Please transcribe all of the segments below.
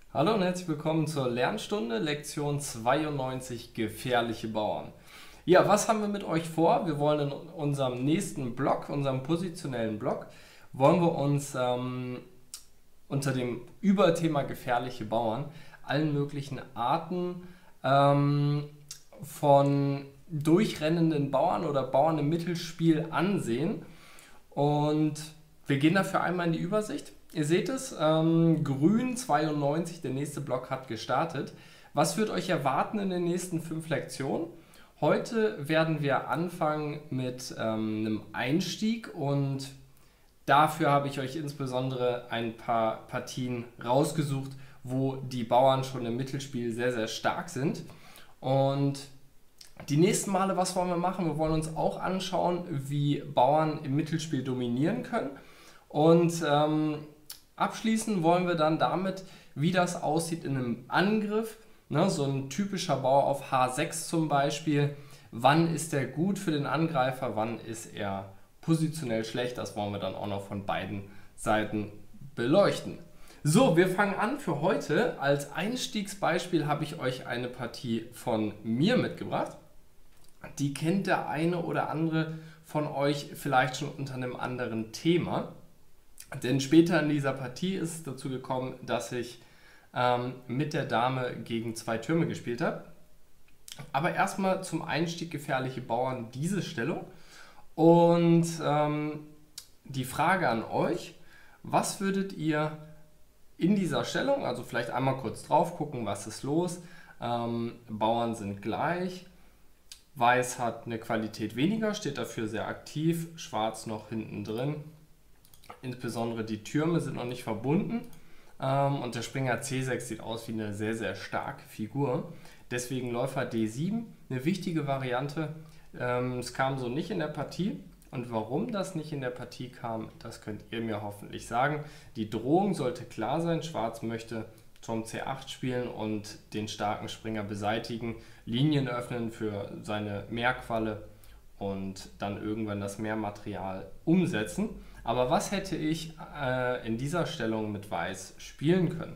Hallo und herzlich willkommen zur Lernstunde, Lektion 92, gefährliche Bauern. Ja, was haben wir mit euch vor? Wir wollen in unserem nächsten Block, unserem positionellen Block, wollen wir uns unter dem Überthema gefährliche Bauern allen möglichen Arten von durchrennenden Bauern oder Bauern im Mittelspiel ansehen. Und wir gehen dafür einmal in die Übersicht. Ihr seht es, grün 92, der nächste Block hat gestartet. Was wird euch erwarten in den nächsten 5 Lektionen? Heute werden wir anfangen mit einem Einstieg und dafür habe ich euch insbesondere ein paar Partien rausgesucht, wo die Bauern schon im Mittelspiel sehr, sehr stark sind. Und die nächsten Male, was wollen wir machen? Wir wollen uns auch anschauen, wie Bauern im Mittelspiel dominieren können. Und abschließen wollen wir dann damit, wie das aussieht in einem Angriff. Ne, so ein typischer Bauer auf H6 zum Beispiel. Wann ist er gut für den Angreifer, wann ist er positionell schlecht? Das wollen wir dann auch noch von beiden Seiten beleuchten. So, wir fangen an für heute. Als Einstiegsbeispiel habe ich euch eine Partie von mir mitgebracht. Die kennt der eine oder andere von euch vielleicht schon unter einem anderen Thema. Denn später in dieser Partie ist es dazu gekommen, dass ich mit der Dame gegen 2 Türme gespielt habe. Aber erstmal zum Einstieg gefährliche Bauern diese Stellung. Und die Frage an euch, was würdet ihr in dieser Stellung, also vielleicht einmal kurz drauf gucken, was ist los, Bauern sind gleich, Weiß hat eine Qualität weniger, steht dafür sehr aktiv, Schwarz noch hinten drin. Insbesondere die Türme sind noch nicht verbunden und der Springer C6 sieht aus wie eine sehr, sehr starke Figur. Deswegen Läufer D7, eine wichtige Variante. Es kam so nicht in der Partie und warum das nicht in der Partie kam, das könnt ihr mir hoffentlich sagen. Die Drohung sollte klar sein, Schwarz möchte Turm C8 spielen und den starken Springer beseitigen, Linien öffnen für seine Meerqualle und dann irgendwann das Meermaterial umsetzen. Aber was hätte ich in dieser Stellung mit Weiß spielen können?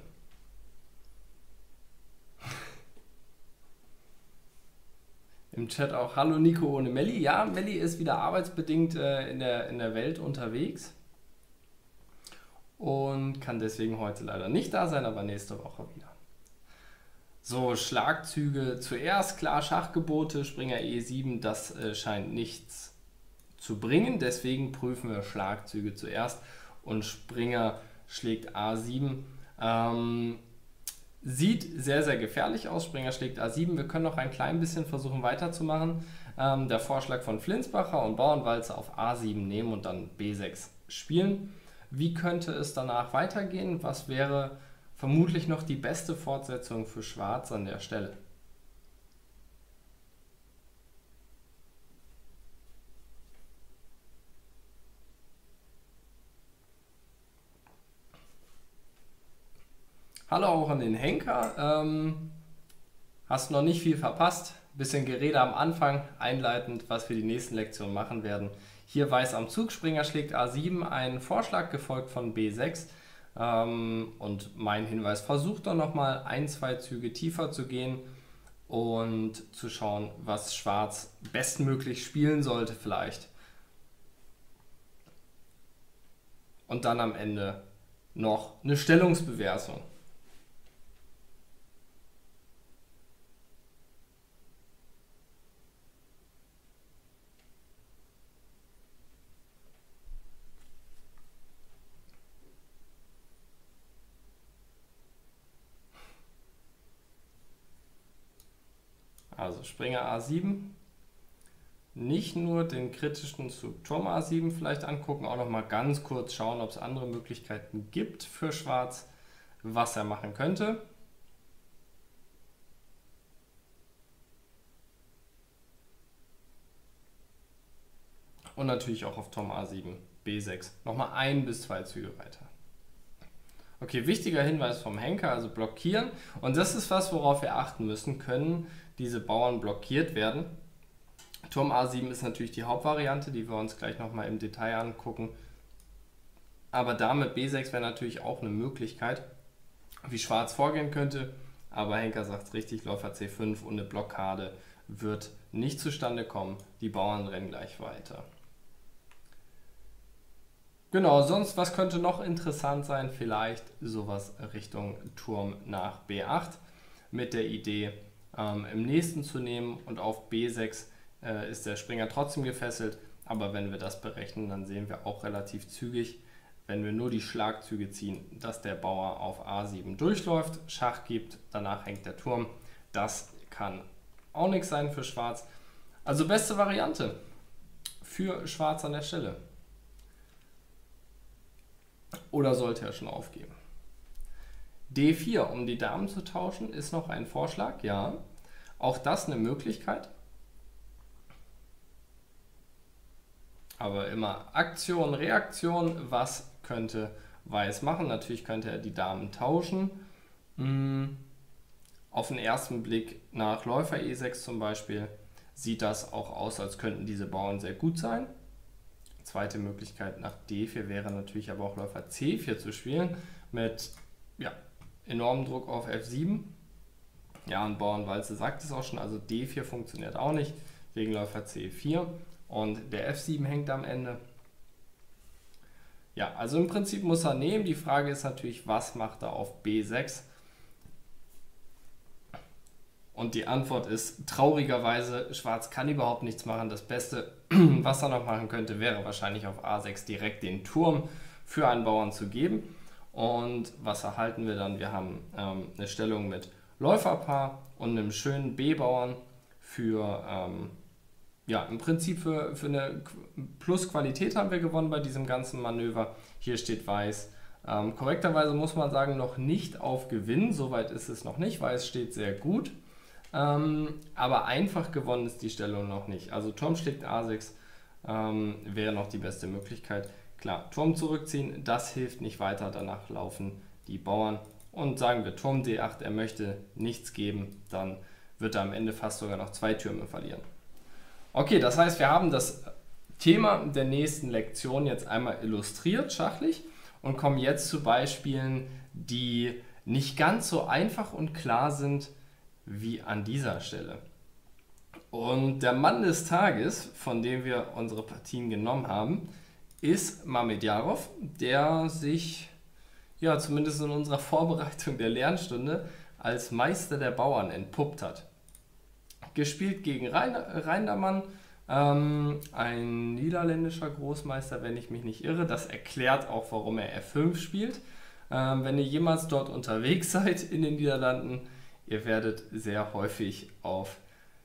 Im Chat auch Hallo Nico ohne Melli. Ja, Melli ist wieder arbeitsbedingt in der Welt unterwegs und kann deswegen heute leider nicht da sein, aber nächste Woche wieder. So, Schlagzüge zuerst, klar, Schachgebote, Springer E7, das scheint nichts zu bringen, deswegen prüfen wir Schlagzüge zuerst und Springer schlägt A7. Sieht sehr, sehr gefährlich aus, Springer schlägt A7, wir können noch ein klein bisschen versuchen weiterzumachen. Der Vorschlag von Flinsbacher und Bauernwalzer auf A7 nehmen und dann B6 spielen. Wie könnte es danach weitergehen? Was wäre vermutlich noch die beste Fortsetzung für Schwarz an der Stelle? Hallo auch an den Henker. Hast noch nicht viel verpasst. Bisschen Gerede am Anfang, einleitend, was wir die nächsten Lektionen machen werden. Hier Weiß am Zug, Springer schlägt A7, ein Vorschlag gefolgt von B6. Und mein Hinweis, versucht doch nochmal 1-2 Züge tiefer zu gehen und zu schauen, was Schwarz bestmöglich spielen sollte vielleicht. Und dann am Ende noch eine Stellungsbewertung. Also Springer A7, nicht nur den kritischen Zug Turm A7 vielleicht angucken, auch noch mal ganz kurz schauen, ob es andere Möglichkeiten gibt für Schwarz, was er machen könnte. Und natürlich auch auf Turm A7, B6, nochmal 1 bis 2 Züge weiter. Okay, wichtiger Hinweis vom Henker, also blockieren. Und das ist was, worauf wir achten müssen. Können diese Bauern blockiert werden? Turm A7 ist natürlich die Hauptvariante, die wir uns gleich nochmal im Detail angucken. Aber Dame B6 wäre natürlich auch eine Möglichkeit. wie Schwarz vorgehen könnte. Aber Henker sagt es richtig, Läufer C5 und eine Blockade wird nicht zustande kommen. Die Bauern rennen gleich weiter. Genau, sonst was könnte noch interessant sein? Vielleicht sowas Richtung Turm nach B8 mit der Idee, im nächsten zu nehmen, und auf B6 ist der Springer trotzdem gefesselt. Aber wenn wir das berechnen, dann sehen wir auch relativ zügig, wenn wir nur die Schlagzüge ziehen, dass der Bauer auf A7 durchläuft, Schach gibt, danach hängt der Turm. Das kann auch nichts sein für Schwarz. Also beste Variante für Schwarz an der Stelle. Oder sollte er schon aufgeben? D4, um die Damen zu tauschen, ist noch ein Vorschlag, ja. Auch das eine Möglichkeit. Aber immer Aktion, Reaktion. Was könnte Weiß machen? Natürlich könnte er die Damen tauschen. Auf den ersten Blick nach Läufer E6 zum Beispiel sieht das auch aus, als könnten diese Bauern sehr gut sein. Zweite Möglichkeit nach D4 wäre natürlich aber auch Läufer C4 zu spielen mit enormem Druck auf F7. Ja, und Bauernwalze sagt es auch schon, also D4 funktioniert auch nicht wegen Läufer C4 und der F7 hängt am Ende. Ja, also im Prinzip muss er nehmen. Die Frage ist natürlich, was macht er auf B6? Und die Antwort ist traurigerweise, Schwarz kann überhaupt nichts machen. Das Beste, was er noch machen könnte, wäre wahrscheinlich auf A6 direkt den Turm für einen Bauern zu geben. Und was erhalten wir dann? Wir haben eine Stellung mit Läuferpaar und einem schönen B-Bauern für, im Prinzip für eine Plus-Qualität haben wir gewonnen bei diesem ganzen Manöver. Hier steht Weiß. Korrekterweise muss man sagen, noch nicht auf Gewinn. Soweit ist es noch nicht. Weiß steht sehr gut. Aber einfach gewonnen ist die Stellung noch nicht. Also Turm schlägt A6 wäre noch die beste Möglichkeit. Klar, Turm zurückziehen, das hilft nicht weiter. Danach laufen die Bauern. Und sagen wir Turm D8, er möchte nichts geben, dann wird er am Ende fast sogar noch 2 Türme verlieren. Okay, das heißt, wir haben das Thema der nächsten Lektion jetzt einmal illustriert, schachlich, und kommen jetzt zu Beispielen, die nicht ganz so einfach und klar sind wie an dieser Stelle. Und der Mann des Tages, von dem wir unsere Partien genommen haben, ist Mamedjarov, der sich zumindest in unserer Vorbereitung der Lernstunde als Meister der Bauern entpuppt hat. Gespielt gegen Reindermann, ein niederländischer Großmeister, wenn ich mich nicht irre. Das erklärt auch, warum er F5 spielt. Wenn ihr jemals dort unterwegs seid in den Niederlanden, ihr werdet sehr häufig auf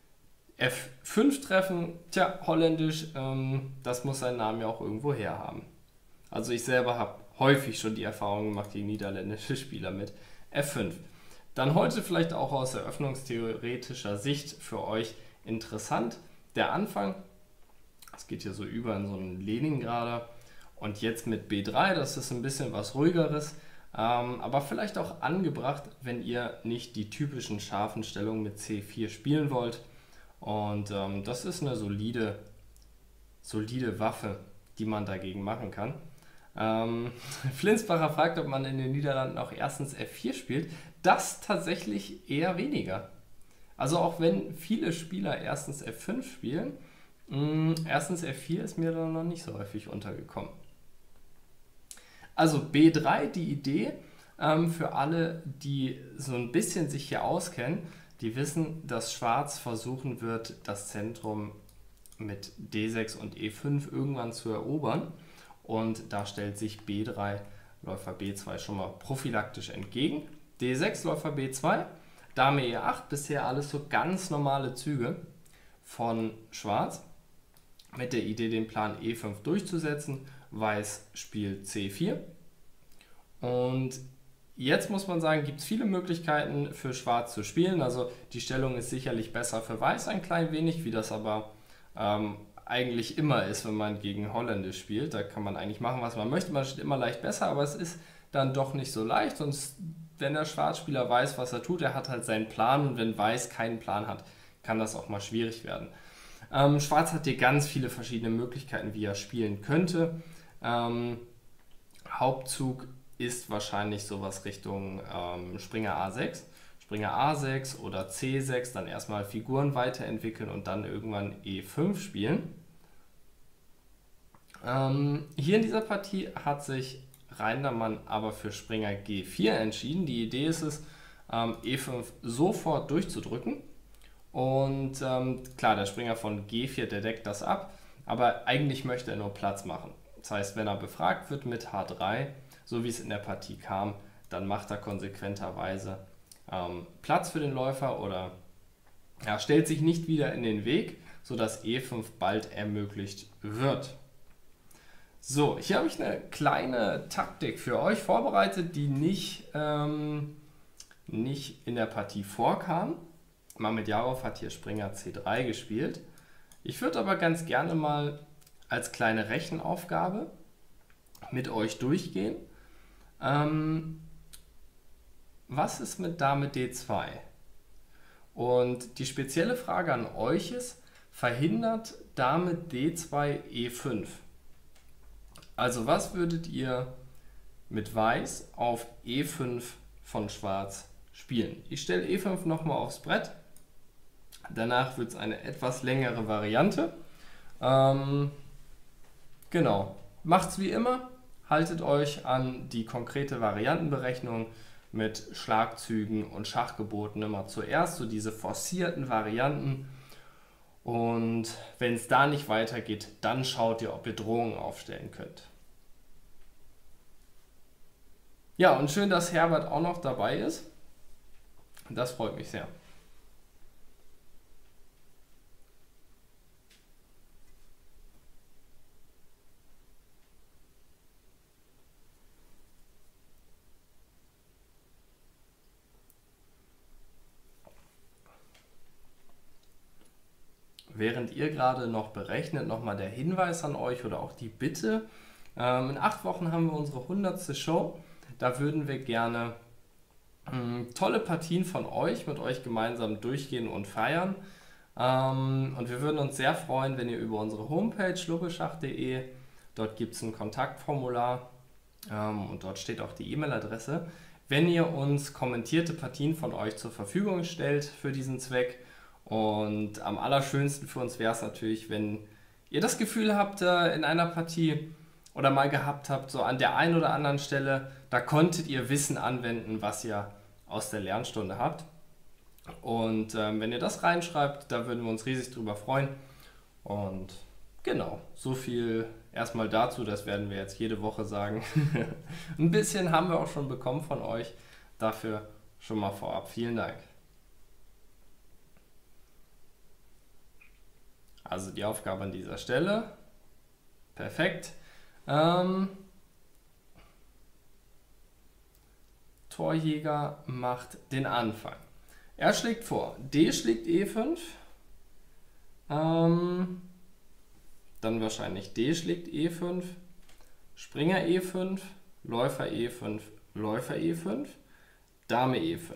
F5 treffen. Tja, holländisch, das muss seinen Namen ja auch irgendwo her haben. Also ich selber habe häufig schon die Erfahrung gemacht gegen niederländische Spieler mit F5. Dann heute vielleicht auch aus eröffnungstheoretischer Sicht für euch interessant. Der Anfang, das geht hier so über in so einen Leningrader, und jetzt mit B3, das ist ein bisschen was ruhigeres, aber vielleicht auch angebracht, wenn ihr nicht die typischen scharfen Stellungen mit C4 spielen wollt. Und das ist eine solide Waffe, die man dagegen machen kann. Flinsbacher fragt, ob man in den Niederlanden auch erstens F4 spielt. Das tatsächlich eher weniger. Also auch wenn viele Spieler erstens F5 spielen, erstens F4 ist mir dann noch nicht so häufig untergekommen. Also B3, die Idee, für alle, die so ein bisschen sich hier auskennen, die wissen, dass Schwarz versuchen wird, das Zentrum mit D6 und E5 irgendwann zu erobern. Und da stellt sich B3, Läufer B2 schon mal prophylaktisch entgegen. D6, Läufer B2, Dame E8, bisher alles so ganz normale Züge von Schwarz. Mit der Idee, den Plan E5 durchzusetzen. Weiß spielt C4. Und jetzt muss man sagen, gibt es viele Möglichkeiten für Schwarz zu spielen. Also die Stellung ist sicherlich besser für Weiß ein klein wenig, wie das aber eigentlich immer ist, wenn man gegen Holländisch spielt. Da kann man eigentlich machen, was man möchte. Man steht immer leicht besser, aber es ist dann doch nicht so leicht. Und wenn der Schwarzspieler weiß, was er tut, er hat halt seinen Plan. Und wenn Weiß keinen Plan hat, kann das auch mal schwierig werden. Schwarz hat hier ganz viele verschiedene Möglichkeiten, wie er spielen könnte. Hauptzug ist wahrscheinlich sowas Richtung Springer A6. Springer A6 oder C6, dann erstmal Figuren weiterentwickeln und dann irgendwann E5 spielen. Hier in dieser Partie hat sich Reindermann aber für Springer G4 entschieden. Die Idee ist es, E5 sofort durchzudrücken. Und klar, der Springer von G4, der deckt das ab, aber eigentlich möchte er nur Platz machen. Das heißt, wenn er befragt wird mit H3, so wie es in der Partie kam, dann macht er konsequenterweise Platz für den Läufer oder stellt sich nicht wieder in den Weg, sodass E5 bald ermöglicht wird. So, hier habe ich eine kleine Taktik für euch vorbereitet, die nicht in der Partie vorkam. Mamedjarov hat hier Springer C3 gespielt. Ich würde aber ganz gerne mal als kleine Rechenaufgabe mit euch durchgehen. Was ist mit Dame D2? Und die spezielle Frage an euch ist, verhindert Dame D2 E5? Also was würdet ihr mit Weiß auf E5 von Schwarz spielen? Ich stelle E5 nochmal aufs Brett. Danach wird es eine etwas längere Variante. Genau. Macht's wie immer. Haltet euch an die konkrete Variantenberechnung mit Schlagzügen und Schachgeboten immer zuerst, so diese forcierten Varianten. Und wenn es da nicht weitergeht, dann schaut ihr, ob ihr Drohungen aufstellen könnt. Ja, und schön, dass Herbert auch noch dabei ist. Das freut mich sehr. Während ihr gerade noch berechnet, nochmal der Hinweis an euch oder auch die Bitte. In 8 Wochen haben wir unsere 100. Show. Da würden wir gerne tolle Partien von euch mit euch gemeinsam durchgehen und feiern. Und wir würden uns sehr freuen, wenn ihr über unsere Homepage lubbeschach.de, dort gibt es ein Kontaktformular und dort steht auch die E-Mail-Adresse, wenn ihr uns kommentierte Partien von euch zur Verfügung stellt für diesen Zweck. Und am allerschönsten für uns wäre es natürlich, wenn ihr das Gefühl habt, in einer Partie oder mal gehabt habt, so an der einen oder anderen Stelle, da konntet ihr Wissen anwenden, was ihr aus der Lernstunde habt. Und wenn ihr das reinschreibt, da würden wir uns riesig drüber freuen. Und genau, so viel erstmal dazu, das werden wir jetzt jede Woche sagen. Ein bisschen haben wir auch schon bekommen von euch, dafür schon mal vorab vielen Dank. Also die Aufgabe an dieser Stelle. Perfekt. Torjäger macht den Anfang. Er schlägt vor. D schlägt E5. Dann wahrscheinlich D schlägt E5. Springer E5. Läufer E5. Läufer E5. Dame E5.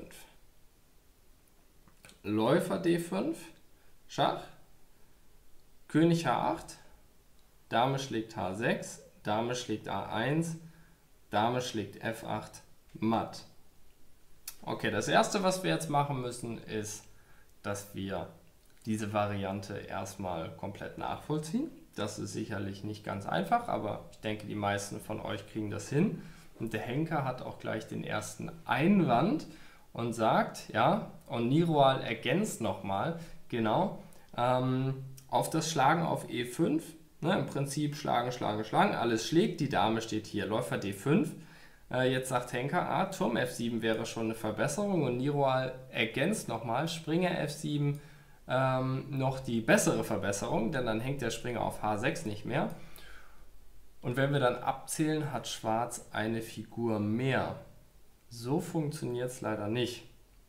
Läufer D5. Schach. König H8, Dame schlägt H6, Dame schlägt A1, Dame schlägt F8, matt. Okay, das erste, was wir jetzt machen müssen, ist, dass wir diese Variante erstmal komplett nachvollziehen. Das ist sicherlich nicht ganz einfach, aber ich denke, die meisten von euch kriegen das hin. Und der Henker hat auch gleich den ersten Einwand und sagt, ja, und Niroal ergänzt nochmal, genau, auf das Schlagen auf E5, ne, im Prinzip schlagen, schlagen, schlagen, alles schlägt, die Dame steht hier, Läufer D5. Jetzt sagt Henker, Turm F7 wäre schon eine Verbesserung und Niroal ergänzt nochmal, Springer F7 noch die bessere Verbesserung, denn dann hängt der Springer auf H6 nicht mehr. Und wenn wir dann abzählen, hat Schwarz eine Figur mehr. So funktioniert es leider nicht.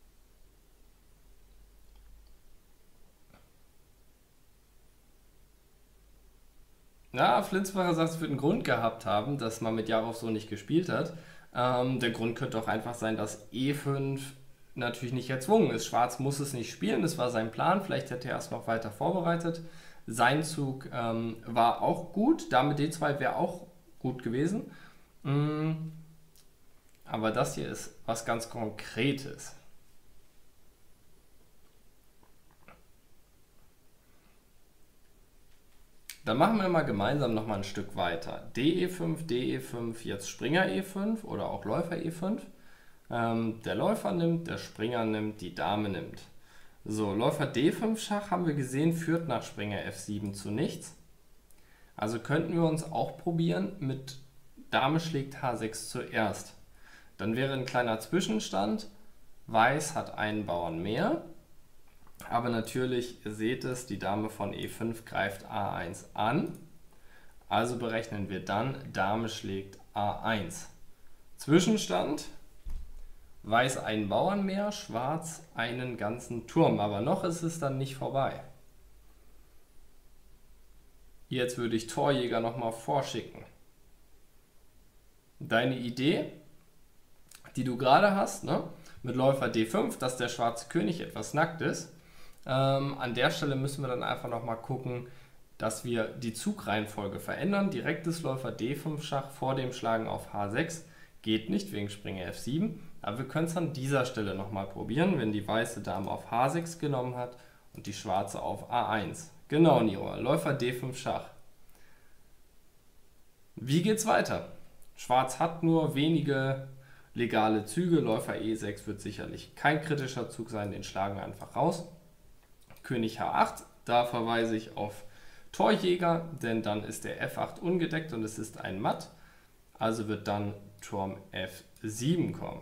Ja, Flinsbacher sagt, es wird einen Grund gehabt haben, dass Mamedjarov so nicht gespielt hat. Der Grund könnte auch einfach sein, dass E5 natürlich nicht erzwungen ist. Schwarz muss es nicht spielen, das war sein Plan, vielleicht hätte er es noch weiter vorbereitet. Sein Zug war auch gut, Dame D2 wäre auch gut gewesen. Aber das hier ist was ganz Konkretes. Dann machen wir mal gemeinsam noch mal ein Stück weiter. DE5, DE5, jetzt Springer E5 oder auch Läufer E5. Der Läufer nimmt, der Springer nimmt, die Dame nimmt. So, Läufer D5 Schach haben wir gesehen, führt nach Springer F7 zu nichts. Also könnten wir uns auch probieren mit Dame schlägt H6 zuerst. Dann wäre ein kleiner Zwischenstand. Weiß hat einen Bauern mehr. Aber natürlich, ihr seht es, die Dame von E5 greift A1 an. Also berechnen wir dann, Dame schlägt A1. Zwischenstand, Weiß einen Bauern mehr, Schwarz einen ganzen Turm. Aber noch ist es dann nicht vorbei. Jetzt würde ich Torjäger nochmal vorschicken. Deine Idee, die du gerade hast, ne, mit Läufer D5, dass der schwarze König etwas nackt ist, an der Stelle müssen wir dann einfach nochmal gucken, dass wir die Zugreihenfolge verändern. Direktes Läufer D5 Schach vor dem Schlagen auf H6 geht nicht wegen Springer F7, aber wir können es an dieser Stelle nochmal probieren, wenn die weiße Dame auf H6 genommen hat und die schwarze auf A1. Genau, Niro, Läufer D5 Schach. Wie geht's weiter? Schwarz hat nur wenige legale Züge, Läufer E6 wird sicherlich kein kritischer Zug sein, den schlagen wir einfach raus. König H8, da verweise ich auf Torjäger, denn dann ist der F8 ungedeckt und es ist ein Matt, also wird dann Turm F7 kommen.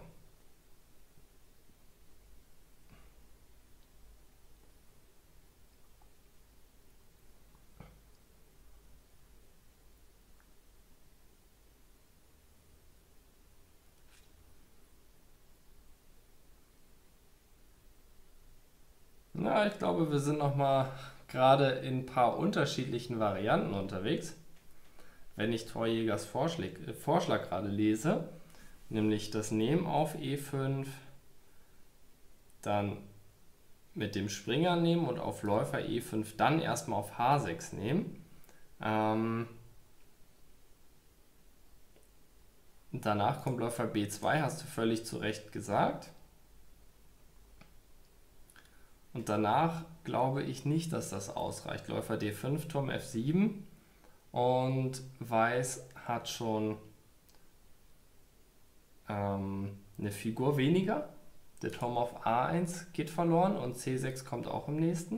Na, ich glaube, wir sind noch mal gerade in ein paar unterschiedlichen Varianten unterwegs. Wenn ich Torjägers Vorschlag gerade lese, nämlich das Nehmen auf E5, dann mit dem Springer nehmen und auf Läufer E5 dann erstmal auf H6 nehmen. Danach kommt Läufer B2, hast du völlig zu Recht gesagt. Und danach glaube ich nicht, dass das ausreicht. Läufer D5, Turm F7 und Weiß hat schon eine Figur weniger. Der Turm auf A1 geht verloren und C6 kommt auch im nächsten.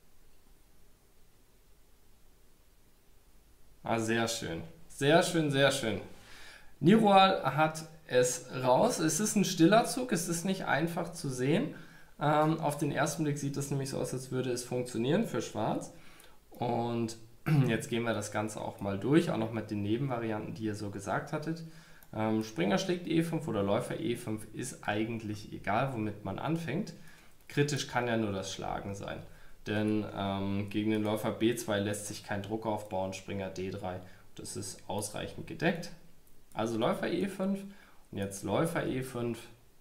Ah, sehr schön. Sehr schön, sehr schön. Niroal hat es raus. Es ist ein stiller Zug, es ist nicht einfach zu sehen. Auf den ersten Blick sieht es nämlich so aus, als würde es funktionieren für Schwarz. Und jetzt gehen wir das Ganze auch mal durch, auch noch mit den Nebenvarianten, die ihr so gesagt hattet. Springer schlägt E5 oder Läufer E5 ist eigentlich egal, womit man anfängt. Kritisch kann ja nur das Schlagen sein. Denn gegen den Läufer B2 lässt sich kein Druck aufbauen, Springer D3, das ist ausreichend gedeckt. Also Läufer E5 und jetzt Läufer E5.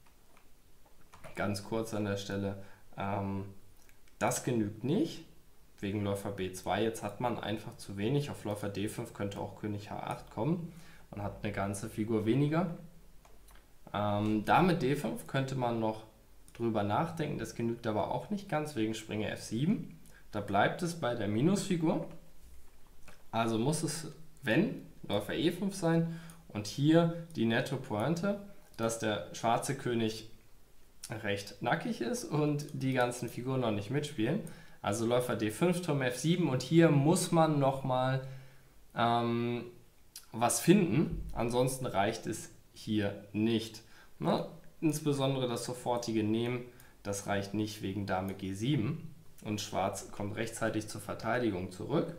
Ganz kurz an der Stelle, das genügt nicht, wegen Läufer B2, jetzt hat man einfach zu wenig, auf Läufer D5 könnte auch König H8 kommen, man hat eine ganze Figur weniger. Dame D5 könnte man noch drüber nachdenken, das genügt aber auch nicht ganz, wegen Springer F7, da bleibt es bei der Minusfigur, also muss es, wenn, Läufer E5 sein und hier die Netto-Pointe, dass der schwarze König recht nackig ist und die ganzen Figuren noch nicht mitspielen. Also Läufer D5, Turm F7 und hier muss man nochmal was finden, ansonsten reicht es hier nicht. Na, insbesondere das sofortige Nehmen, das reicht nicht wegen Dame G7 und Schwarz kommt rechtzeitig zur Verteidigung zurück.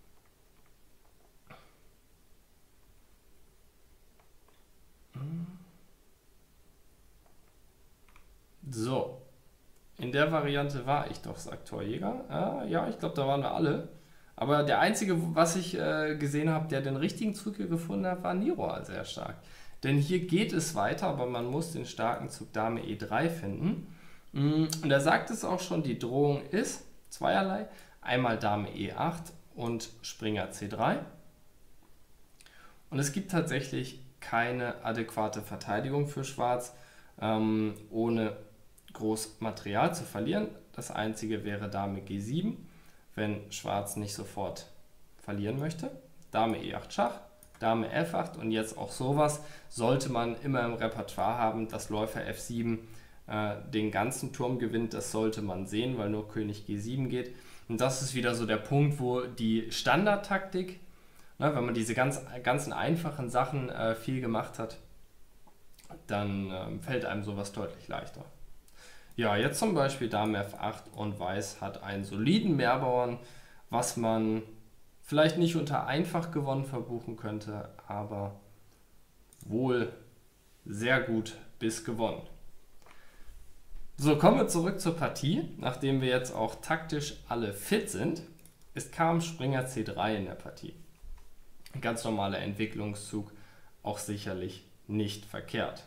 So, in der Variante war ich doch, sagt Torjäger. Ja, ich glaube, da waren wir alle. Aber der einzige, was ich gesehen habe, der den richtigen Zug hier gefunden hat, war Niroal sehr stark. Denn hier geht es weiter, aber man muss den starken Zug Dame E3 finden. Und er sagt es auch schon, die Drohung ist zweierlei. Einmal Dame E8 und Springer C3. Und es gibt tatsächlich keine adäquate Verteidigung für Schwarz, ohne groß Material zu verlieren. Das einzige wäre Dame G7, wenn Schwarz nicht sofort verlieren möchte. Dame E8 Schach, Dame F8 und jetzt auch sowas sollte man immer im Repertoire haben, dass Läufer F7 den ganzen Turm gewinnt. Das sollte man sehen, weil nur König G7 geht. Und das ist wieder so der Punkt, wo die Standardtaktik, ne, wenn man diese ganzen einfachen Sachen viel gemacht hat, dann fällt einem sowas deutlich leichter. Ja, jetzt zum Beispiel Dame F8 und Weiß hat einen soliden Mehrbauern, was man vielleicht nicht unter einfach gewonnen verbuchen könnte, aber wohl sehr gut bis gewonnen. So, kommen wir zurück zur Partie. Nachdem wir jetzt auch taktisch alle fit sind, kam Springer C3 in der Partie. Ein ganz normaler Entwicklungszug, auch sicherlich nicht verkehrt.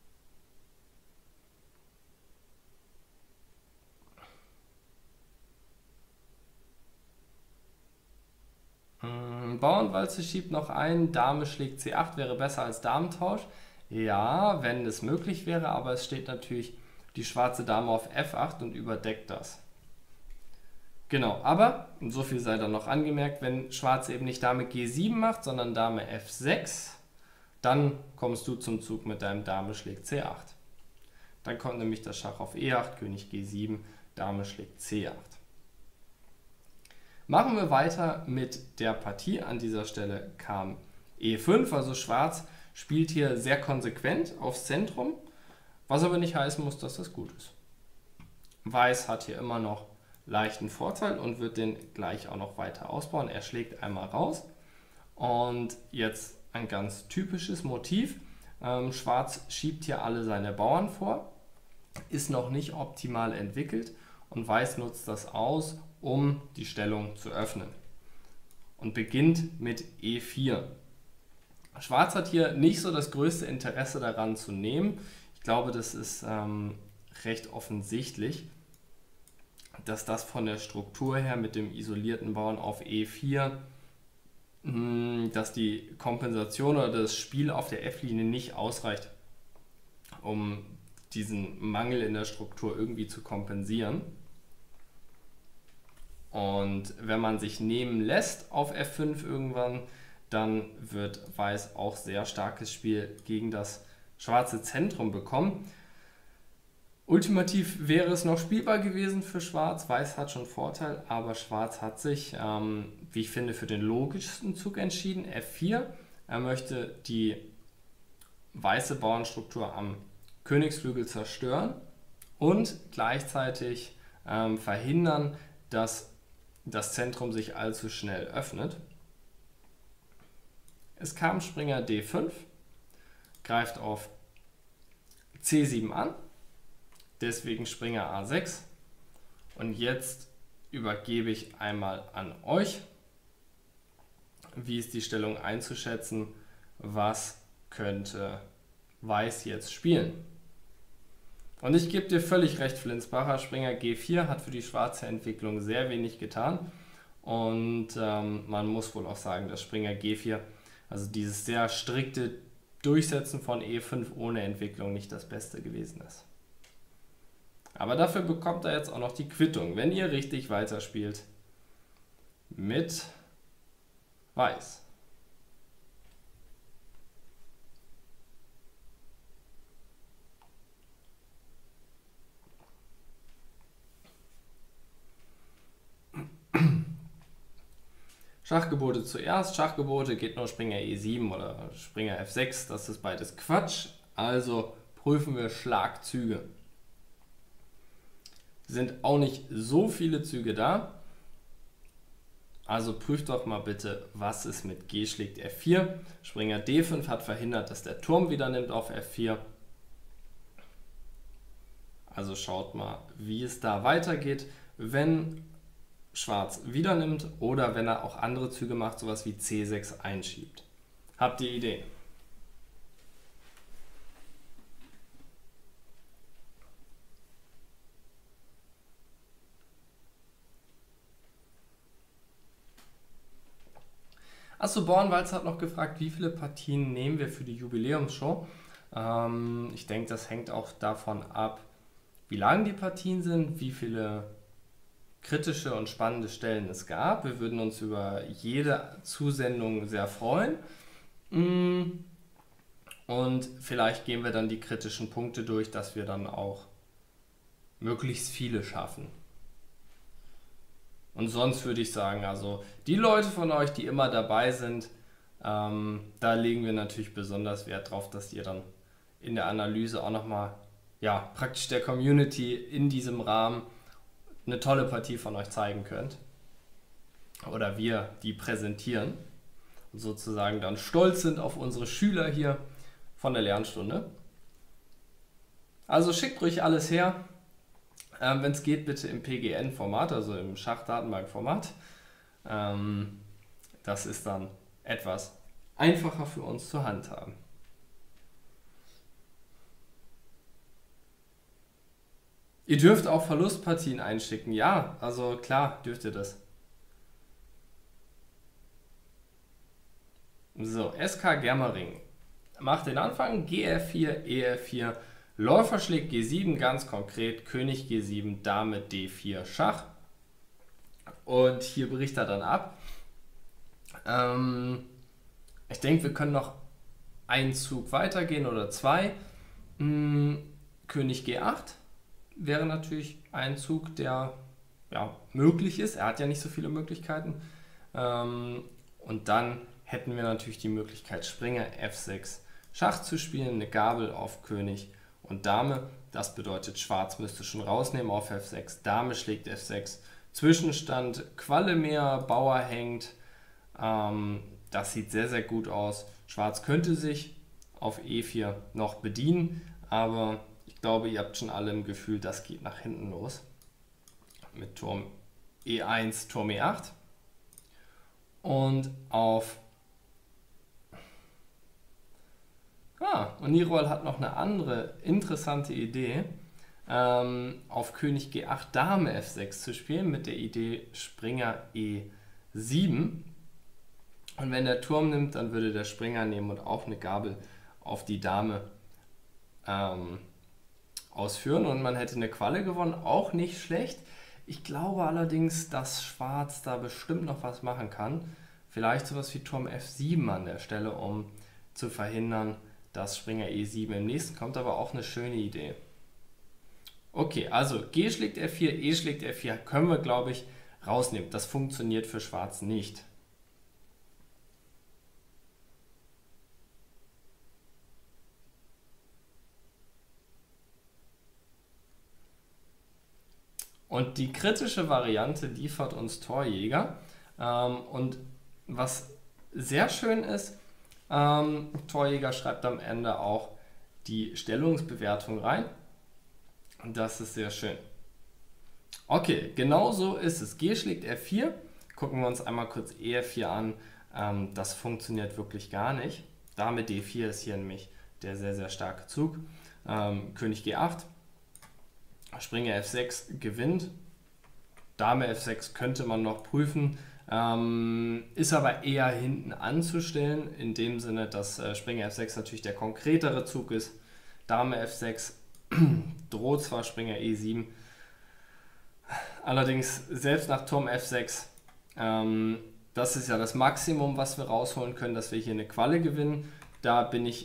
Bauernwalze schiebt noch ein, Dame schlägt C8, wäre besser als Damentausch. Ja, wenn es möglich wäre, aber es steht natürlich die schwarze Dame auf F8 und überdeckt das. Genau, aber, und so viel sei dann noch angemerkt, wenn Schwarz eben nicht Dame G7 macht, sondern Dame F6, dann kommst du zum Zug mit deinem Dame schlägt C8. Dann kommt nämlich das Schach auf E8, König G7, Dame schlägt C8. Machen wir weiter mit der Partie. An dieser Stelle kam E5, also Schwarz spielt hier sehr konsequent aufs Zentrum, was aber nicht heißen muss, dass das gut ist. Weiß hat hier immer noch leichten Vorteil und wird den gleich auch noch weiter ausbauen. Er schlägt einmal raus und jetzt ein ganz typisches Motiv. Schwarz schiebt hier alle seine Bauern vor, ist noch nicht optimal entwickelt und Weiß nutzt das aus, um die Stellung zu öffnen und beginnt mit E4. Schwarz hat hier nicht so das größte Interesse daran zu nehmen. Ich glaube, das ist recht offensichtlich, dass das von der Struktur her mit dem isolierten Bauern auf E4, dass die Kompensation oder das Spiel auf der F-Linie nicht ausreicht, um diesen Mangel in der Struktur irgendwie zu kompensieren. Und wenn man sich nehmen lässt auf F5 irgendwann, dann wird Weiß auch sehr starkes Spiel gegen das schwarze Zentrum bekommen. Ultimativ wäre es noch spielbar gewesen für Schwarz. Weiß hat schon Vorteil, aber Schwarz hat sich, wie ich finde, für den logischsten Zug entschieden. F4. Er möchte die weiße Bauernstruktur am Königsflügel zerstören und gleichzeitig verhindern, dass das Zentrum sich allzu schnell öffnet. Es kam Springer D5, greift auf C7 an, deswegen Springer A6 und jetzt übergebe ich einmal an euch, wie ist die Stellung einzuschätzen, was könnte Weiß jetzt spielen. Und ich gebe dir völlig recht, Flinsbacher, Springer G4 hat für die schwarze Entwicklung sehr wenig getan und man muss wohl auch sagen, dass Springer G4, also dieses sehr strikte Durchsetzen von E5 ohne Entwicklung, nicht das Beste gewesen ist. Aber dafür bekommt er jetzt auch noch die Quittung, wenn ihr richtig weiterspielt mit Weiß. Schachgebote zuerst. Schachgebote geht nur Springer E7 oder Springer F6. Das ist beides Quatsch. Also prüfen wir Schlagzüge. Sind auch nicht so viele Züge da. Also prüft doch mal bitte, was ist mit G schlägt F4. Springer D5 hat verhindert, dass der Turm wieder nimmt auf F4. Also schaut mal, wie es da weitergeht, wenn Schwarz wieder nimmt oder wenn er auch andere Züge macht, sowas wie C6 einschiebt. Habt ihr Ideen? Achso, Bornwalz hat noch gefragt, wie viele Partien nehmen wir für die Jubiläumsshow? Ich denke, das hängt auch davon ab, wie lang die Partien sind, wie viele kritische und spannende Stellen es gab. Wir würden uns über jede Zusendung sehr freuen. Mm, Und vielleicht gehen wir dann die kritischen Punkte durch, dass wir dann auch möglichst viele schaffen. Und sonst würde ich sagen, also die Leute von euch, die immer dabei sind, da legen wir natürlich besonders Wert drauf, dass ihr dann in der Analyse auch nochmal, ja, praktisch der Community in diesem Rahmen eine tolle Partie von euch zeigen könnt. Oder wir die präsentieren und sozusagen dann stolz sind auf unsere Schüler hier von der Lernstunde. Also schickt ruhig alles her. Wenn es geht, bitte im PGN-Format, also im Schachdatenbank-Format. Das ist dann etwas einfacher für uns zu handhaben. Ihr dürft auch Verlustpartien einschicken. Ja, also klar dürft ihr das. So, SK Germering macht den Anfang. GF4, EF4, Läufer schlägt G7, ganz konkret. König G7, Dame D4, Schach. Und hier bricht er dann ab. Ich denke, wir können noch einen Zug weitergehen oder zwei. König G8 wäre natürlich ein Zug, der ja, möglich ist. Er hat ja nicht so viele Möglichkeiten. Und dann hätten wir natürlich die Möglichkeit, Springer F6 Schach zu spielen, eine Gabel auf König und Dame. Das bedeutet, Schwarz müsste schon rausnehmen auf F6. Dame schlägt F6. Zwischenstand, Qualle mehr, Bauer hängt. Das sieht sehr, sehr gut aus. Schwarz könnte sich auf E4 noch bedienen, aber ich glaube, ihr habt schon alle im Gefühl, das geht nach hinten los. Mit Turm E1, Turm E8. Und auf... und Nirol hat noch eine andere interessante Idee, auf König G8 Dame F6 zu spielen, mit der Idee Springer E7. Und wenn der Turm nimmt, dann würde der Springer nehmen und auch eine Gabel auf die Dame ausführen. Und man hätte eine Qualle gewonnen, auch nicht schlecht. Ich glaube allerdings, dass Schwarz da bestimmt noch was machen kann. Vielleicht sowas wie Turm F7 an der Stelle, um zu verhindern, dass Springer E7 im nächsten kommt, aber auch eine schöne Idee. Okay, also G schlägt F4, E schlägt F4 können wir, glaube ich, rausnehmen. Das funktioniert für Schwarz nicht. Und die kritische Variante liefert uns Torjäger. Und was sehr schön ist, Torjäger schreibt am Ende auch die Stellungsbewertung rein. Und das ist sehr schön. Okay, genau so ist es. G schlägt F4. Gucken wir uns einmal kurz EF4 an. Das funktioniert wirklich gar nicht. Dame D4 ist hier nämlich der sehr, sehr starke Zug. König G8. Springer F6 gewinnt. Dame F6 könnte man noch prüfen. Ist aber eher hinten anzustellen, in dem Sinne, dass Springer F6 natürlich der konkretere Zug ist. Dame F6 droht zwar Springer E7, allerdings selbst nach Turm F6, das ist ja das Maximum, was wir rausholen können, dass wir hier eine Qualle gewinnen. Da bin ich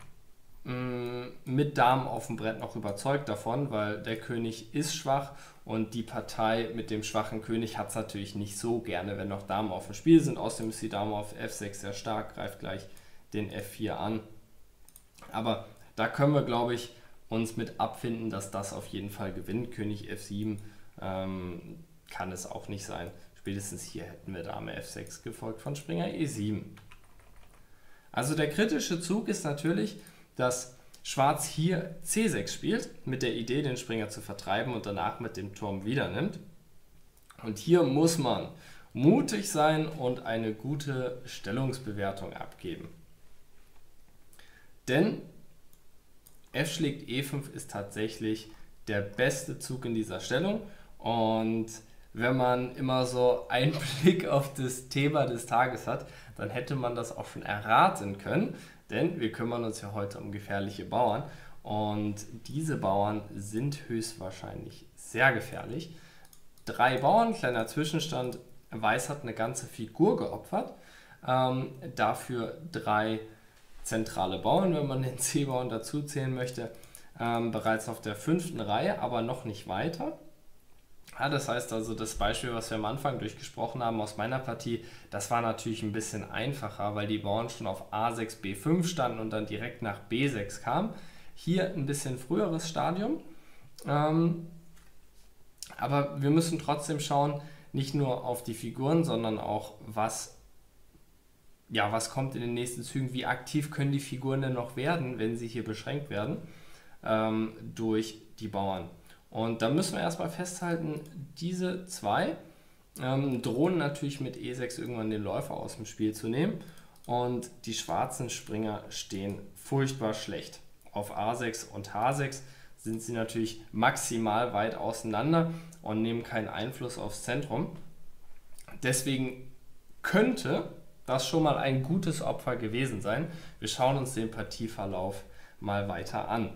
mit Damen auf dem Brett noch überzeugt davon, weil der König ist schwach und die Partei mit dem schwachen König hat es natürlich nicht so gerne, wenn noch Damen auf dem Spiel sind. Außerdem ist die Dame auf F6 sehr stark, greift gleich den F4 an. Aber da können wir, glaube ich, uns mit abfinden, dass das auf jeden Fall gewinnt. König F7 kann es auch nicht sein. Spätestens hier hätten wir Dame F6 gefolgt von Springer E7. Also der kritische Zug ist natürlich, dass Schwarz hier C6 spielt, mit der Idee, den Springer zu vertreiben und danach mit dem Turm wieder nimmt. Und hier muss man mutig sein und eine gute Stellungsbewertung abgeben. Denn F schlägt E5 ist tatsächlich der beste Zug in dieser Stellung. Und wenn man immer so einen Blick auf das Thema des Tages hat, dann hätte man das auch schon erraten können, denn wir kümmern uns ja heute um gefährliche Bauern und diese Bauern sind höchstwahrscheinlich sehr gefährlich. 3 Bauern, kleiner Zwischenstand, Weiß hat eine ganze Figur geopfert, dafür 3 zentrale Bauern, wenn man den C-Bauern dazu zählen möchte, bereits auf der 5. Reihe, aber noch nicht weiter. Ja, das heißt also, das Beispiel, was wir am Anfang durchgesprochen haben aus meiner Partie, das war natürlich ein bisschen einfacher, weil die Bauern schon auf A6, B5 standen und dann direkt nach B6 kamen. Hier ein bisschen früheres Stadium. Aber wir müssen trotzdem schauen, nicht nur auf die Figuren, sondern auch, was kommt in den nächsten Zügen, wie aktiv können die Figuren denn noch werden, wenn sie hier beschränkt werden durch die Bauern. Und da müssen wir erstmal festhalten, diese 2 drohen natürlich mit E6 irgendwann den Läufer aus dem Spiel zu nehmen. Und die schwarzen Springer stehen furchtbar schlecht. Auf A6 und H6 sind sie natürlich maximal weit auseinander und nehmen keinen Einfluss aufs Zentrum. Deswegen könnte das schon mal ein gutes Opfer gewesen sein. Wir schauen uns den Partieverlauf mal weiter an.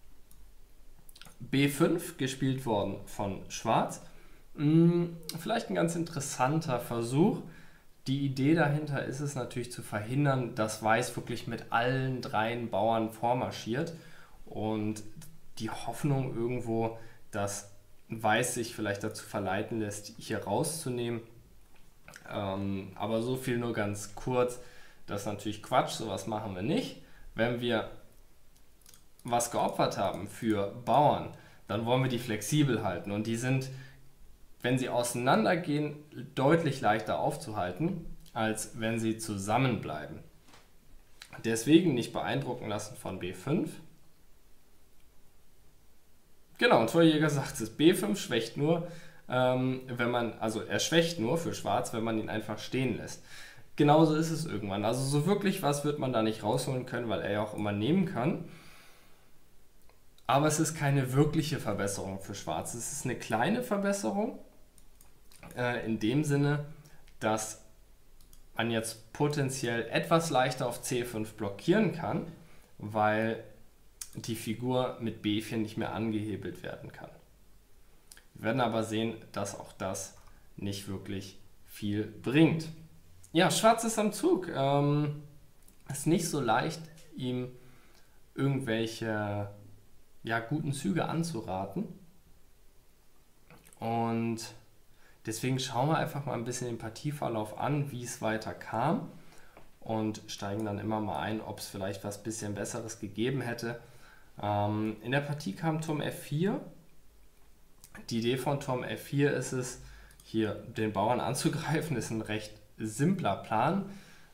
B5 gespielt worden von Schwarz. Vielleicht ein ganz interessanter Versuch. Die Idee dahinter ist es natürlich zu verhindern, dass Weiß wirklich mit allen 3 Bauern vormarschiert und die Hoffnung irgendwo, dass Weiß sich vielleicht dazu verleiten lässt, hier rauszunehmen. Aber so viel nur ganz kurz, das ist natürlich Quatsch, sowas machen wir nicht. Wenn wir was geopfert haben für Bauern, dann wollen wir die flexibel halten und die sind, wenn sie auseinandergehen, deutlich leichter aufzuhalten, als wenn sie zusammenbleiben. Deswegen nicht beeindrucken lassen von B5. Genau, und Torjäger sagt es, B5 schwächt nur, er schwächt nur für Schwarz, wenn man ihn einfach stehen lässt. Genauso ist es irgendwann. Also so wirklich was wird man da nicht rausholen können, weil er ja auch immer nehmen kann. Aber es ist keine wirkliche Verbesserung für Schwarz. Es ist eine kleine Verbesserung, in dem Sinne, dass man jetzt potenziell etwas leichter auf C5 blockieren kann, weil die Figur mit B4 nicht mehr angehebelt werden kann. Wir werden aber sehen, dass auch das nicht wirklich viel bringt. Ja, Schwarz ist am Zug. Ist nicht so leicht, ihm irgendwelche guten Züge anzuraten. Und deswegen schauen wir einfach mal ein bisschen den Partieverlauf an, wie es weiter kam und steigen dann immer mal ein, ob es vielleicht was bisschen Besseres gegeben hätte. In der Partie kam Turm F4. Die Idee von Turm F4 ist es, hier den Bauern anzugreifen. Das ist ein recht simpler Plan.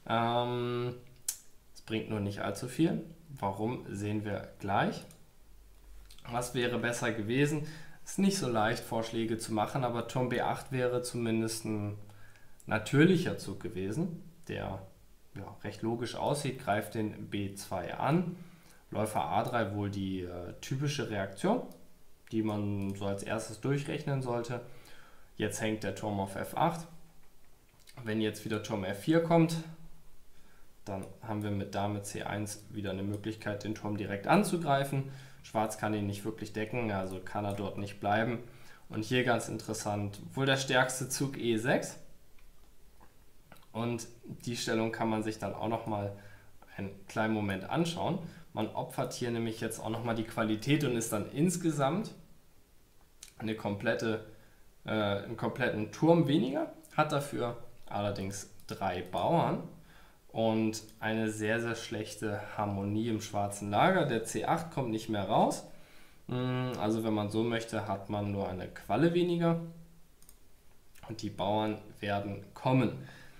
Es bringt nur nicht allzu viel. Warum, sehen wir gleich. Was wäre besser gewesen? Ist nicht so leicht, Vorschläge zu machen, aber Turm B8 wäre zumindest ein natürlicher Zug gewesen, der recht logisch aussieht, greift den B2 an. Läufer A3 wohl die typische Reaktion, die man so als erstes durchrechnen sollte. Jetzt hängt der Turm auf F8. Wenn jetzt wieder Turm F4 kommt, dann haben wir mit Dame C1 wieder eine Möglichkeit, den Turm direkt anzugreifen. Schwarz kann ihn nicht wirklich decken, also kann er dort nicht bleiben. Und hier ganz interessant, wohl der stärkste Zug E6. Und die Stellung kann man sich dann auch nochmal einen kleinen Moment anschauen. Man opfert hier nämlich jetzt auch nochmal die Qualität und ist dann insgesamt einen kompletten Turm weniger, hat dafür allerdings 3 Bauern und eine sehr, sehr schlechte Harmonie im schwarzen Lager. Der C8 kommt nicht mehr raus, also wenn man so möchte, hat man nur eine Qualle weniger und die Bauern werden kommen.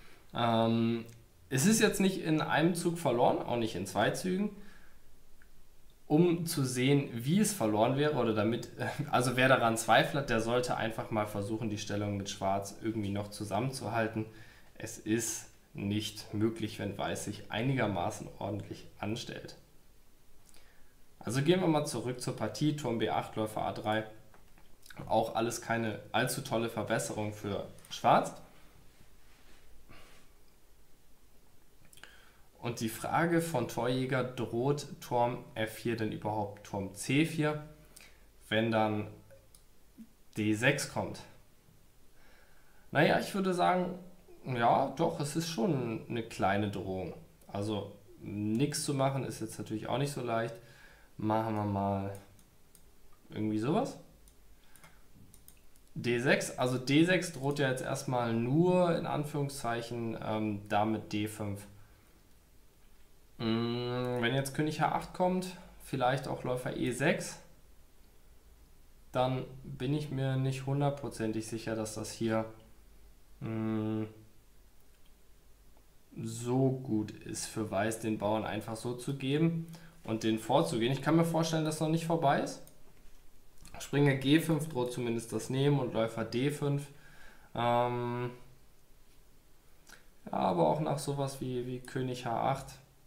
Es ist jetzt nicht in einem Zug verloren, auch nicht in 2 Zügen. Um zu sehen, wie es verloren wäre oder also wer daran zweifelt, der sollte einfach mal versuchen, die Stellung mit Schwarz irgendwie noch zusammenzuhalten. Es ist nicht möglich, wenn Weiß sich einigermaßen ordentlich anstellt. Also gehen wir mal zurück zur Partie. Turm B8, Läufer A3. Auch alles keine allzu tolle Verbesserung für Schwarz. Und die Frage von Torjäger, droht Turm F4 denn überhaupt Turm C4, wenn dann D6 kommt? Naja, ich würde sagen, ja, doch, es ist schon eine kleine Drohung. Also nichts zu machen ist jetzt natürlich auch nicht so leicht. Machen wir mal irgendwie sowas. D6, also D6 droht ja jetzt erstmal nur in Anführungszeichen Dame D5. Wenn jetzt König H8 kommt, vielleicht auch Läufer E6, dann bin ich mir nicht hundertprozentig sicher, dass das hier so gut ist für Weiß, den Bauern einfach so zu geben und den vorzugehen. Ich kann mir vorstellen, dass noch nicht vorbei ist. Springer G5 droht zumindest das Nehmen und Läufer D5. Ja, aber auch nach sowas wie König H8.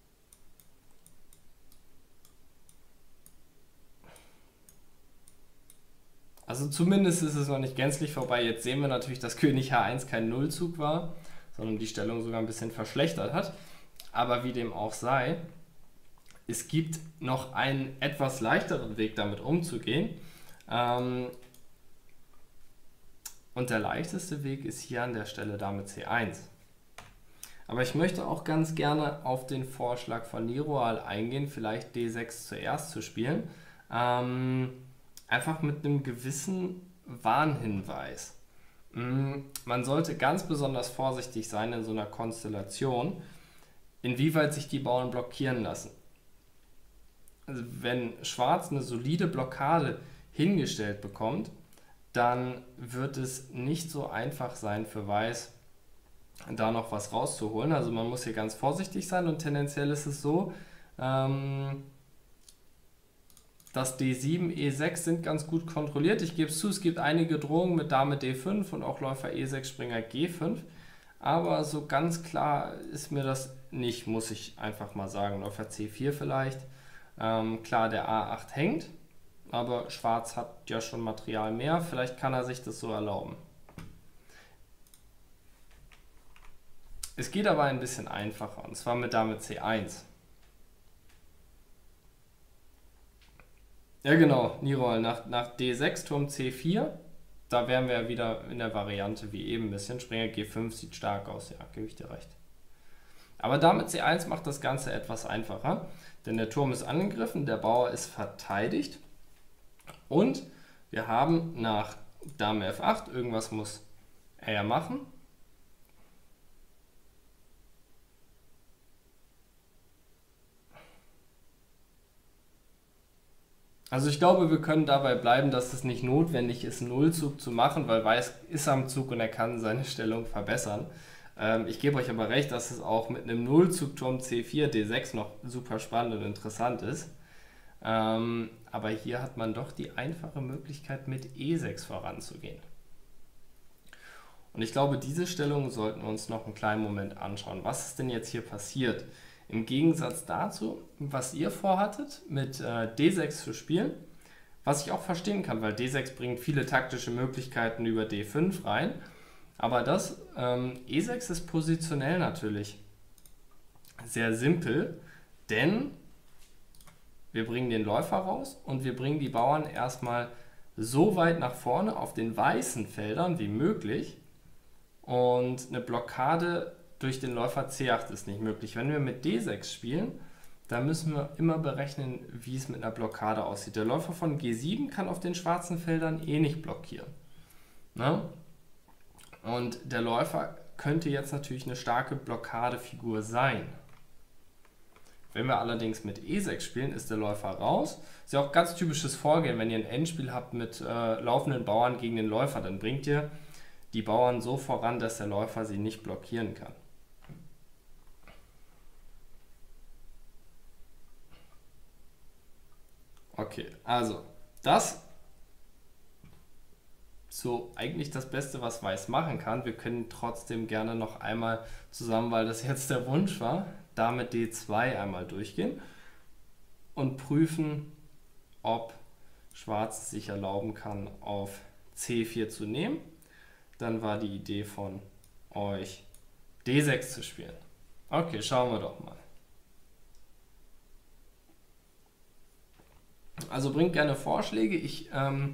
Also zumindest ist es noch nicht gänzlich vorbei. Jetzt sehen wir natürlich, dass König H1 kein Nullzug war, sondern die Stellung sogar ein bisschen verschlechtert hat. Aber wie dem auch sei, es gibt noch einen etwas leichteren Weg, damit umzugehen. Und der leichteste Weg ist hier an der Stelle Dame C1. Aber ich möchte auch ganz gerne auf den Vorschlag von Niroal eingehen, vielleicht D6 zuerst zu spielen. Einfach mit einem gewissen Warnhinweis. Man sollte ganz besonders vorsichtig sein in so einer Konstellation, inwieweit sich die Bauern blockieren lassen. Also wenn Schwarz eine solide Blockade hingestellt bekommt, dann wird es nicht so einfach sein für Weiß, da noch was rauszuholen. Also man muss hier ganz vorsichtig sein und tendenziell ist es so, dass D7, E6 sind ganz gut kontrolliert. Ich gebe es zu, es gibt einige Drohungen mit Dame D5 und auch Läufer E6, Springer G5. Aber so ganz klar ist mir das nicht, muss ich einfach mal sagen. Läufer C4 vielleicht. Klar, der A8 hängt, aber Schwarz hat ja schon Material mehr. Vielleicht kann er sich das so erlauben. Es geht aber ein bisschen einfacher, und zwar mit Dame C1. Ja genau, Niroal, nach D6, Turm C4, da wären wir ja wieder in der Variante wie eben ein bisschen. Springer G5 sieht stark aus, ja, gebe ich dir recht. Aber Dame C1 macht das Ganze etwas einfacher, denn der Turm ist angegriffen, der Bauer ist verteidigt und wir haben nach Dame F8, irgendwas muss er ja machen. Also ich glaube, wir können dabei bleiben, dass es nicht notwendig ist, einen Nullzug zu machen, weil Weiß ist am Zug und er kann seine Stellung verbessern. Ich gebe euch aber recht, dass es auch mit einem Nullzug Turm C4, D6 noch super spannend und interessant ist. Aber hier hat man doch die einfache Möglichkeit, mit E6 voranzugehen. Und ich glaube, diese Stellung sollten wir uns noch einen kleinen Moment anschauen. Was ist denn jetzt hier passiert? Im Gegensatz dazu, was ihr vorhattet, mit D6 zu spielen, was ich auch verstehen kann, weil D6 bringt viele taktische Möglichkeiten über D5 rein, aber das E6 ist positionell natürlich sehr simpel, denn wir bringen den Läufer raus und wir bringen die Bauern erstmal so weit nach vorne auf den weißen Feldern wie möglich und eine Blockade durch den Läufer C8 ist nicht möglich. Wenn wir mit D6 spielen, dann müssen wir immer berechnen, wie es mit einer Blockade aussieht. Der Läufer von G7 kann auf den schwarzen Feldern eh nicht blockieren. Ne? Und der Läufer könnte jetzt natürlich eine starke Blockadefigur sein. Wenn wir allerdings mit E6 spielen, ist der Läufer raus. Ist ja auch ganz typisches Vorgehen, wenn ihr ein Endspiel habt mit laufenden Bauern gegen den Läufer, dann bringt ihr die Bauern so voran, dass der Läufer sie nicht blockieren kann. Okay, also das so eigentlich das Beste, was Weiß machen kann. Wir können trotzdem gerne noch einmal zusammen, weil das jetzt der Wunsch war, Dame D2 einmal durchgehen und prüfen, ob Schwarz sich erlauben kann, auf C4 zu nehmen. Dann war die Idee von euch, D6 zu spielen. Okay, schauen wir doch mal. Also bringt gerne Vorschläge. Ich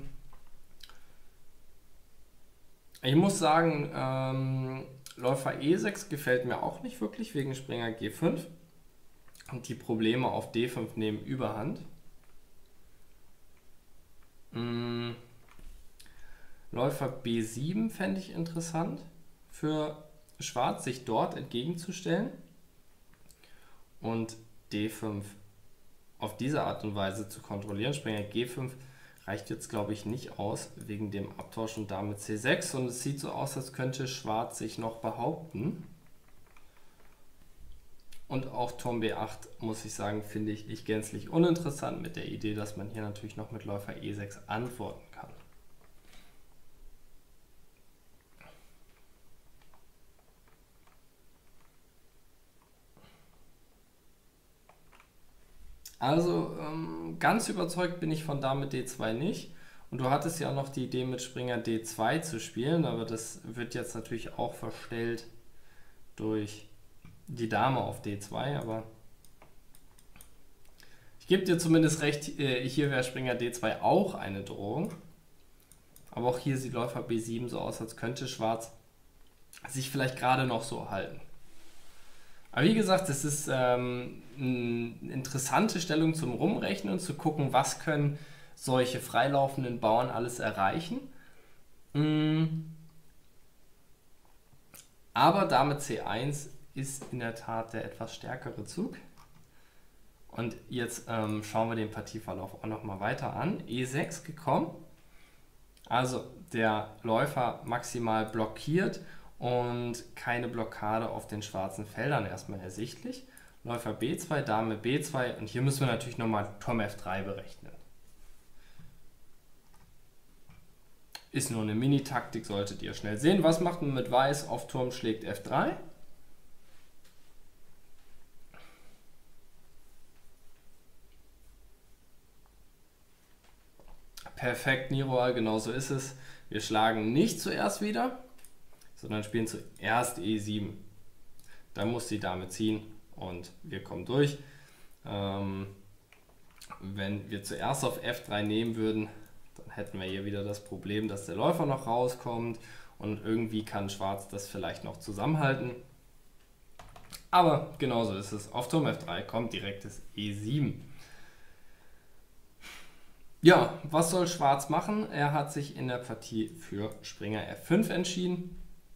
muss sagen, Läufer E6 gefällt mir auch nicht wirklich, wegen Springer G5. Und die Probleme auf D5 nehmen Überhand. Läufer B7 fände ich interessant für Schwarz, sich dort entgegenzustellen. Und D5 auf diese Art und Weise zu kontrollieren. Springer G5 reicht jetzt, glaube ich, nicht aus, wegen dem Abtauschen Dame C6. Und es sieht so aus, als könnte Schwarz sich noch behaupten. Und auch Turm B8, muss ich sagen, finde ich gänzlich uninteressant mit der Idee, dass man hier natürlich noch mit Läufer E6 antworten kann. Also ganz überzeugt bin ich von Dame D2 nicht. Und du hattest ja noch die Idee mit Springer D2 zu spielen, aber das wird jetzt natürlich auch verstellt durch die Dame auf D2, aber ich gebe dir zumindest recht, hier wäre Springer D2 auch eine Drohung. Aber auch hier sieht Läufer B7 so aus, als könnte Schwarz sich vielleicht gerade noch so halten. Aber wie gesagt, es ist eine interessante Stellung zum Rumrechnen und zu gucken, was können solche freilaufenden Bauern alles erreichen. Aber Dame C1 ist in der Tat der etwas stärkere Zug. Und jetzt schauen wir den Partieverlauf auch nochmal weiter an. E6 gekommen, also der Läufer maximal blockiert und keine Blockade auf den schwarzen Feldern erstmal ersichtlich. Läufer B2, Dame B2 und hier müssen wir natürlich nochmal Turm F3 berechnen. Ist nur eine Mini-Taktik, solltet ihr schnell sehen. Was macht man mit Weiß auf Turm schlägt F3? Perfekt, Niroal, genau so ist es. Wir schlagen nicht zuerst wieder, sondern spielen zuerst E7. Dann muss die Dame ziehen und wir kommen durch. Wenn wir zuerst auf F3 nehmen würden, dann hätten wir hier wieder das Problem, dass der Läufer noch rauskommt und irgendwie kann Schwarz das vielleicht noch zusammenhalten. Aber genauso ist es. Auf Turm F3 kommt direktes E7. Ja, was soll Schwarz machen? Er hat sich in der Partie für Springer F5 entschieden,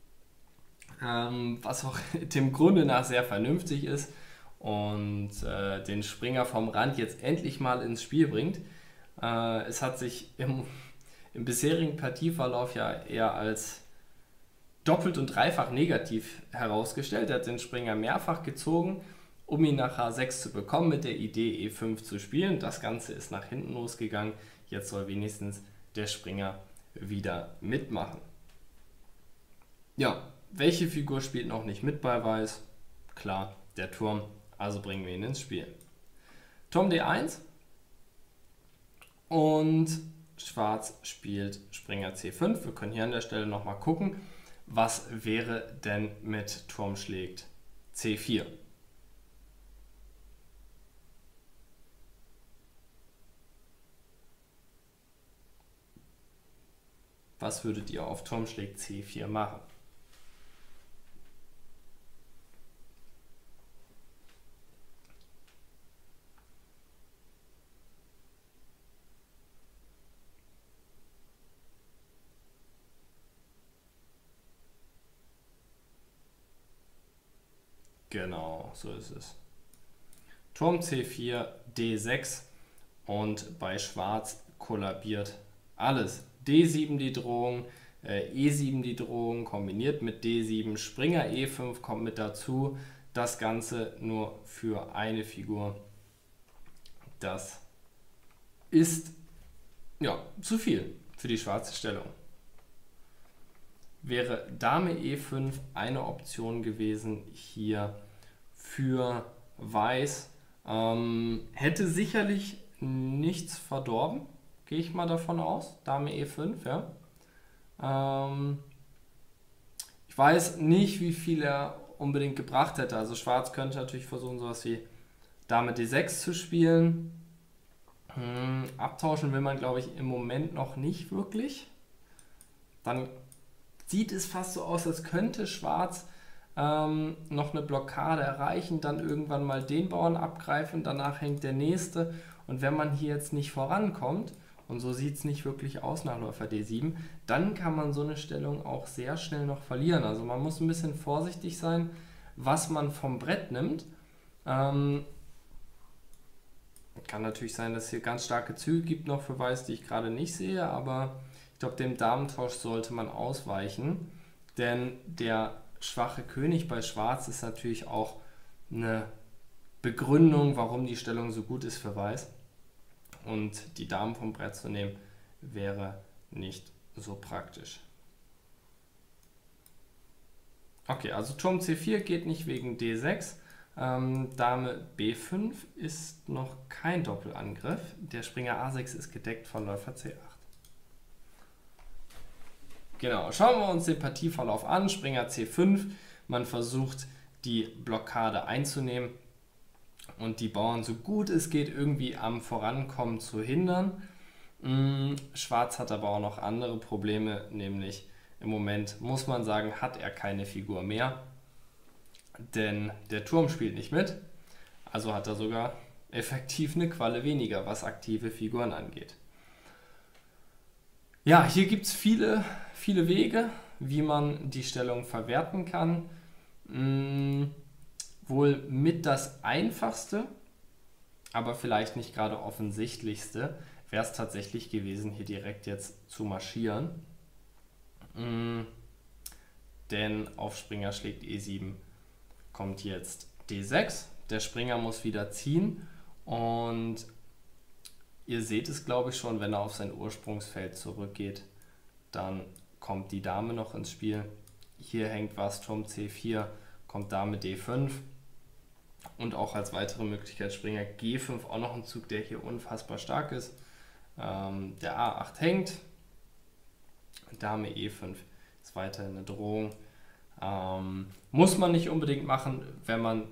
was auch dem Grunde nach sehr vernünftig ist und den Springer vom Rand jetzt endlich mal ins Spiel bringt. Es hat sich im bisherigen Partieverlauf ja eher als doppelt und dreifach negativ herausgestellt. Er hat den Springer mehrfach gezogen, um ihn nach H6 zu bekommen, mit der Idee E5 zu spielen. Das Ganze ist nach hinten losgegangen. Jetzt soll wenigstens der Springer wieder mitmachen. Ja, welche Figur spielt noch nicht mit bei Weiß? Klar, der Turm. Also bringen wir ihn ins Spiel. Turm D1 und Schwarz spielt Springer C5. Wir können hier an der Stelle nochmal gucken, was wäre denn mit Turm schlägt C4. Was würdet ihr auf Turm schlägt C4 machen? Genau, so ist es. Turm C4, D6 und bei Schwarz kollabiert alles. D7 die Drohung, E7 die Drohung, kombiniert mit D7, Springer E5 kommt mit dazu. Das Ganze nur für eine Figur. Das ist ja zu viel für die schwarze Stellung. Wäre Dame E5 eine Option gewesen hier für Weiß, hätte sicherlich nichts verdorben, gehe ich mal davon aus. Dame E5, ja. Ich weiß nicht, wie viel er unbedingt gebracht hätte. Also Schwarz könnte natürlich versuchen, sowas wie Dame D6 zu spielen. Abtauschen will man, glaube ich, im Moment noch nicht wirklich. Dann sieht es fast so aus, als könnte Schwarz noch eine Blockade erreichen, dann irgendwann mal den Bauern abgreifen, danach hängt der nächste. Und wenn man hier jetzt nicht vorankommt, und so sieht es nicht wirklich aus nach Läufer D7, dann kann man so eine Stellung auch sehr schnell noch verlieren. Also man muss ein bisschen vorsichtig sein, was man vom Brett nimmt. Kann natürlich sein, dass es hier ganz starke Züge gibt noch für Weiß, die ich gerade nicht sehe, aber ich glaube, dem Damentausch sollte man ausweichen, denn der schwache König bei Schwarz ist natürlich auch eine Begründung, warum die Stellung so gut ist für Weiß. Und die Damen vom Brett zu nehmen, wäre nicht so praktisch. Okay, also Turm C4 geht nicht wegen D6. Dame B5 ist noch kein Doppelangriff. Der Springer A6 ist gedeckt von Läufer C8. Genau, schauen wir uns den Partieverlauf an. Springer C5, man versucht die Blockade einzunehmen und die Bauern so gut es geht irgendwie am Vorankommen zu hindern. Schwarz hat aber auch noch andere Probleme, nämlich im Moment muss man sagen, hat er keine Figur mehr, denn der Turm spielt nicht mit, also hat er sogar effektiv eine Qualle weniger, was aktive Figuren angeht. Ja, hier gibt es viele Wege, wie man die Stellung verwerten kann. Wohl mit das einfachste, aber vielleicht nicht gerade offensichtlichste, wäre es tatsächlich gewesen, hier direkt jetzt zu marschieren. Denn auf Springer schlägt E7 kommt jetzt D6. Der Springer muss wieder ziehen und ihr seht es, glaube ich, schon, wenn er auf sein Ursprungsfeld zurückgeht, dann kommt die Dame noch ins Spiel. Hier hängt was, Turm C4, kommt Dame D5 und auch als weitere Möglichkeit Springer G5, auch noch ein Zug, der hier unfassbar stark ist. Der A8 hängt, Dame E5 ist weiterhin eine Drohung. Muss man nicht unbedingt machen, wenn man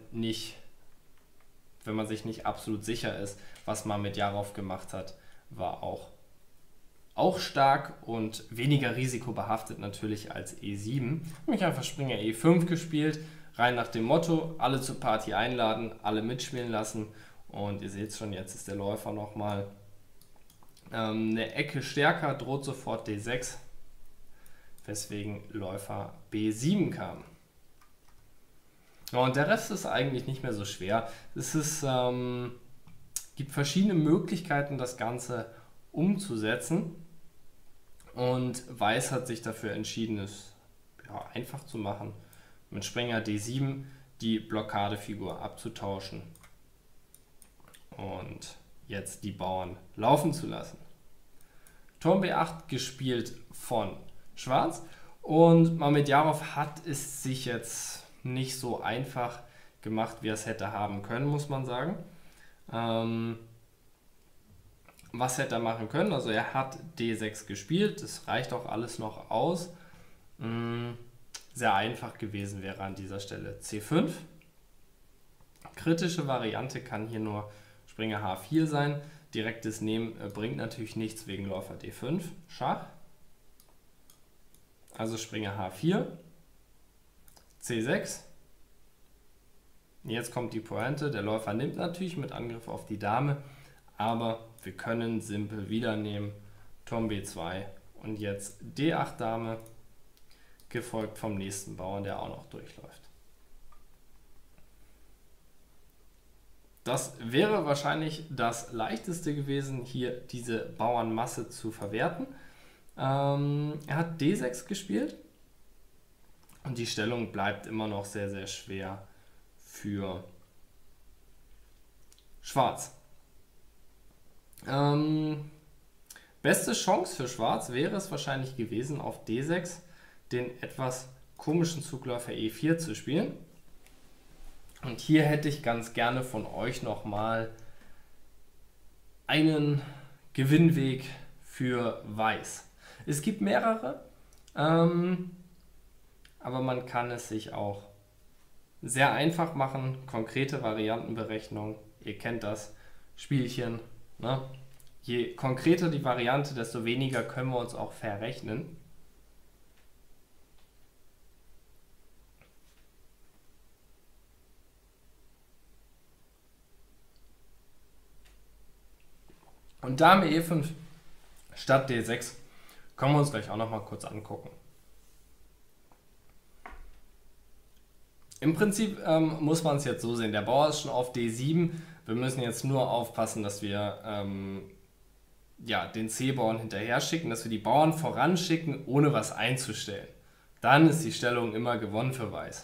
sich nicht absolut sicher ist. Was Mamedyarov gemacht hat, war auch stark und weniger risikobehaftet natürlich als E7. Ich habe mich einfach Springer E5 gespielt, rein nach dem Motto, alle zur Party einladen, alle mitspielen lassen. Und ihr seht schon, jetzt ist der Läufer nochmal eine Ecke stärker, droht sofort D6, weswegen Läufer B7 kam. Ja, und der Rest ist eigentlich nicht mehr so schwer. Es gibt verschiedene Möglichkeiten, das Ganze umzusetzen. Und Weiß hat sich dafür entschieden, es einfach zu machen. Mit Springer D7 die Blockadefigur abzutauschen und jetzt die Bauern laufen zu lassen. Turm B8 gespielt von Schwarz und Mamedyarov hat es sich jetzt nicht so einfach gemacht, wie er es hätte haben können, muss man sagen. Was hätte er machen können? Also er hat D6 gespielt, das reicht auch alles noch aus. Sehr einfach gewesen wäre an dieser Stelle C5. Kritische Variante kann hier nur Springer H4 sein. Direktes Nehmen bringt natürlich nichts wegen Läufer D5. Schach. Also Springer H4. C6. Jetzt kommt die Pointe. Der Läufer nimmt natürlich mit Angriff auf die Dame, aber wir können simpel wieder nehmen. Turm B2 und jetzt D8 Dame, gefolgt vom nächsten Bauern, der auch noch durchläuft. Das wäre wahrscheinlich das leichteste gewesen, hier diese Bauernmasse zu verwerten. Er hat D6 gespielt und die Stellung bleibt immer noch sehr, sehr schwer für Schwarz. Beste Chance für Schwarz wäre es wahrscheinlich gewesen, auf D6 den etwas komischen Zugläufer E4 zu spielen. Und hier hätte ich ganz gerne von euch nochmal einen Gewinnweg für Weiß. Es gibt mehrere. Aber man kann es sich auch sehr einfach machen. Konkrete Variantenberechnung, ihr kennt das Spielchen. Ne? Je konkreter die Variante, desto weniger können wir uns auch verrechnen. Und Dame E5 statt D6 können wir uns gleich auch nochmal kurz angucken. Im Prinzip muss man es jetzt so sehen, der Bauer ist schon auf D7, wir müssen jetzt nur aufpassen, dass wir ja, den C-Bauern hinterher schicken, dass wir die Bauern voranschicken, ohne was einzustellen. Dann ist die Stellung immer gewonnen für Weiß.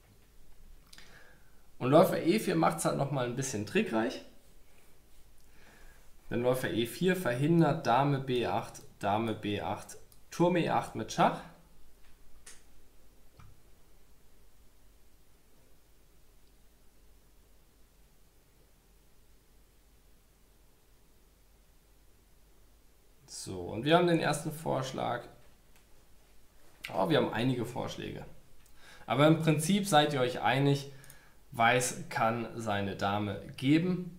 Und Läufer E4 macht es halt nochmal ein bisschen trickreich. Denn Läufer E4 verhindert Dame B8, Turm E8 mit Schach. So, und wir haben den ersten Vorschlag. Oh, wir haben einige Vorschläge. Aber im Prinzip seid ihr euch einig, Weiß kann seine Dame geben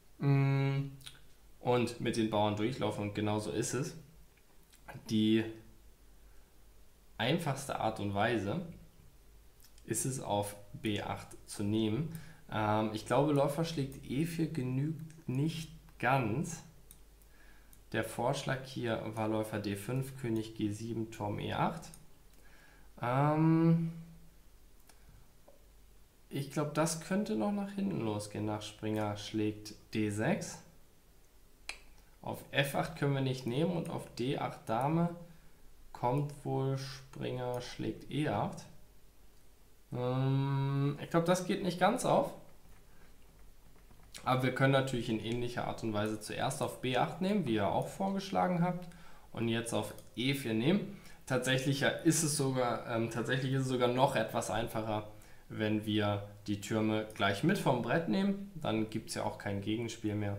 und mit den Bauern durchlaufen, und genauso ist es. Die einfachste Art und Weise ist es, auf B8 zu nehmen. Ich glaube, Läufer schlägt E4 genügt nicht ganz. Der Vorschlag hier war Läufer D5, König G7, Turm E8. Ich glaube, das könnte noch nach hinten losgehen. Nach Springer schlägt D6. Auf F8 können wir nicht nehmen und auf D8 Dame kommt wohl Springer schlägt E8. Ich glaube, das geht nicht ganz auf. Aber wir können natürlich in ähnlicher Art und Weise zuerst auf B8 nehmen, wie ihr auch vorgeschlagen habt, und jetzt auf E4 nehmen. Tatsächlich ist es sogar noch etwas einfacher, wenn wir die Türme gleich mit vom Brett nehmen. Dann gibt es ja auch kein Gegenspiel mehr.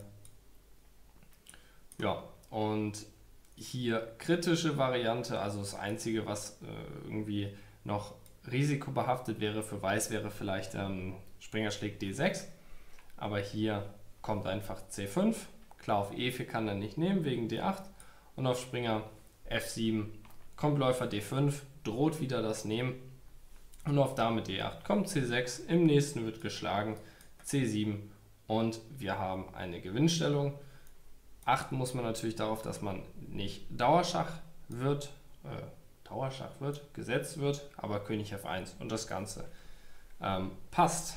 Ja, und hier kritische Variante, also das Einzige, was irgendwie noch risikobehaftet wäre für Weiß, wäre vielleicht Springer schlägt D6. Aber hier kommt einfach C5. Klar, auf E4 kann er nicht nehmen, wegen D8. Und auf Springer F7 kommt Läufer D5, droht wieder das Nehmen. Und auf Dame D8 kommt C6, im nächsten wird geschlagen, C7, und wir haben eine Gewinnstellung. Achten muss man natürlich darauf, dass man nicht Dauerschach wird, gesetzt wird, aber König F1 und das Ganze passt.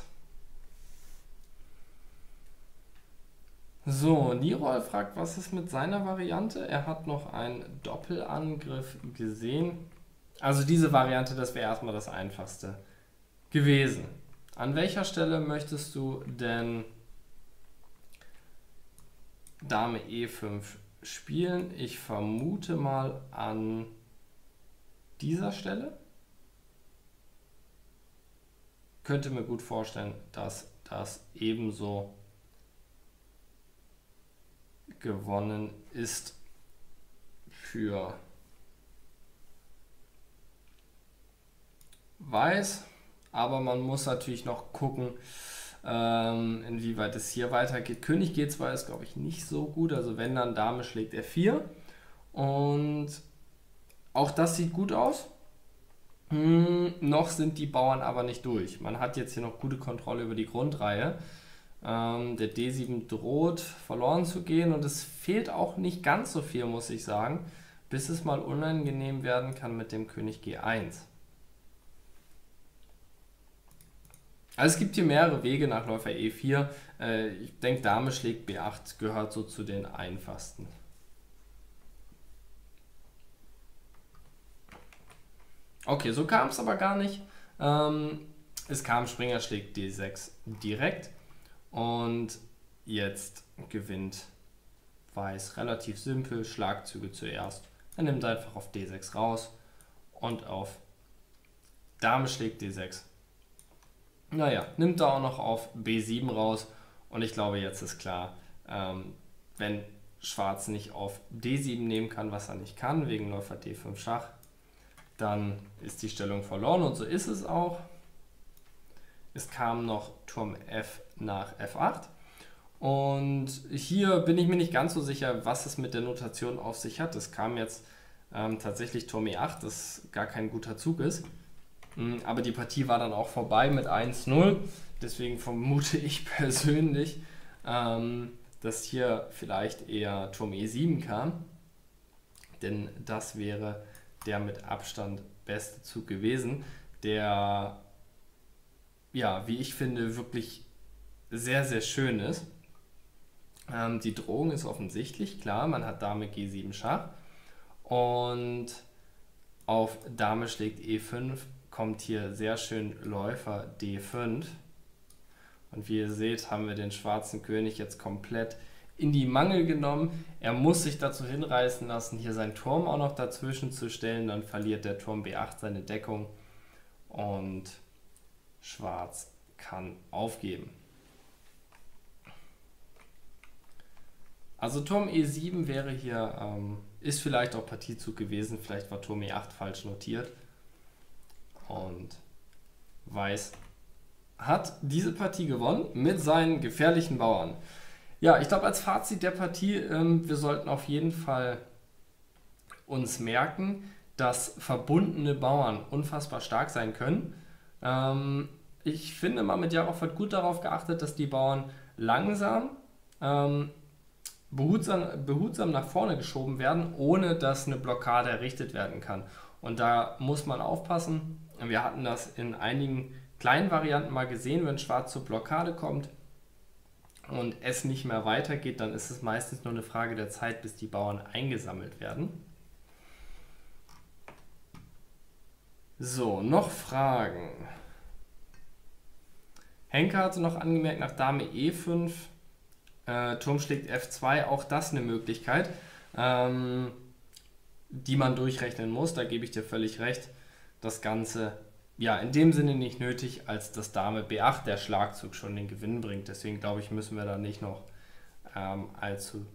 So, Nirol fragt, was ist mit seiner Variante? Er hat noch einen Doppelangriff gesehen. Also diese Variante, das wäre erstmal das Einfachste gewesen. An welcher Stelle möchtest du denn Dame E5 spielen? Ich vermute mal an dieser Stelle. Könnte mir gut vorstellen, dass das ebenso gewonnen ist für Weiß, aber man muss natürlich noch gucken, inwieweit es hier weitergeht. König G2 ist, glaube ich, nicht so gut, also wenn, dann Dame schlägt F4, und auch das sieht gut aus. Noch sind die Bauern aber nicht durch. Man hat jetzt hier noch gute Kontrolle über die Grundreihe. Der D7 droht verloren zu gehen, und es fehlt auch nicht ganz so viel, muss ich sagen, bis es mal unangenehm werden kann mit dem König G1. Also es gibt hier mehrere Wege nach Läufer E4. Ich denke, Dame schlägt B8 gehört so zu den einfachsten. Okay, so kam es aber gar nicht. Es kam Springer schlägt D6 direkt. Und jetzt gewinnt Weiß relativ simpel, Schlagzüge zuerst. Er nimmt einfach auf D6 raus und auf Dame schlägt D6. Naja, nimmt er auch noch auf B7 raus, und ich glaube, jetzt ist klar, wenn Schwarz nicht auf D7 nehmen kann, was er nicht kann, wegen Läufer D5 Schach, dann ist die Stellung verloren und so ist es auch. Es kam noch Turm F nach F8 und hier bin ich mir nicht ganz so sicher, was es mit der Notation auf sich hat. Es kam jetzt tatsächlich Turm E8, das gar kein guter Zug ist. Aber die Partie war dann auch vorbei mit 1:0. Deswegen vermute ich persönlich, dass hier vielleicht eher Turm E7 kam. Denn das wäre der mit Abstand beste Zug gewesen, der, ja, wie ich finde, wirklich sehr, sehr schön ist. Die Drohung ist offensichtlich, klar, man hat Dame G7 Schach und auf Dame schlägt E5 kommt hier sehr schön Läufer D5 und wie ihr seht, haben wir den schwarzen König jetzt komplett in die Mangel genommen. Er muss sich dazu hinreißen lassen, hier seinen Turm auch noch dazwischen zu stellen, dann verliert der Turm B8 seine Deckung und Schwarz kann aufgeben. Also Turm E7 wäre hier, ist vielleicht auch Partiezug gewesen, vielleicht war Turm E8 falsch notiert. Und Weiß hat diese Partie gewonnen mit seinen gefährlichen Bauern. Ja, ich glaube als Fazit der Partie, wir sollten auf jeden Fall uns merken, dass verbundene Bauern unfassbar stark sein können. Ich finde, Mamedyarov hat gut darauf geachtet, dass die Bauern langsam, behutsam nach vorne geschoben werden, ohne dass eine Blockade errichtet werden kann. Und da muss man aufpassen. Wir hatten das in einigen kleinen Varianten mal gesehen, wenn Schwarz zur Blockade kommt und es nicht mehr weitergeht, dann ist es meistens nur eine Frage der Zeit, bis die Bauern eingesammelt werden. So, noch Fragen. Henke hatte noch angemerkt, nach Dame E5, Turm schlägt F2, auch das eine Möglichkeit, die man durchrechnen muss, da gebe ich dir völlig recht. Das Ganze, ja, in dem Sinne nicht nötig, als dass Dame B8 der Schlagzug schon den Gewinn bringt. Deswegen glaube ich, müssen wir da nicht noch allzu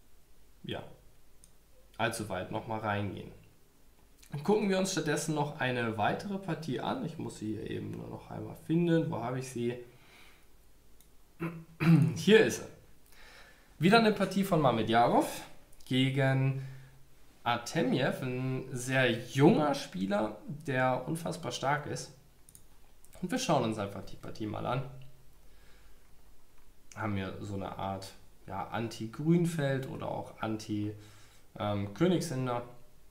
weit nochmal reingehen. Gucken wir uns stattdessen noch eine weitere Partie an. Ich muss sie hier eben nur noch einmal finden. Wo habe ich sie? Hier ist sie. Wieder eine Partie von Mamedyarov gegen Artemiev, ein sehr junger Spieler, der unfassbar stark ist. Und wir schauen uns einfach die Partie mal an. Haben wir so eine Art Anti-Grünfeld oder auch Anti-Königshinder.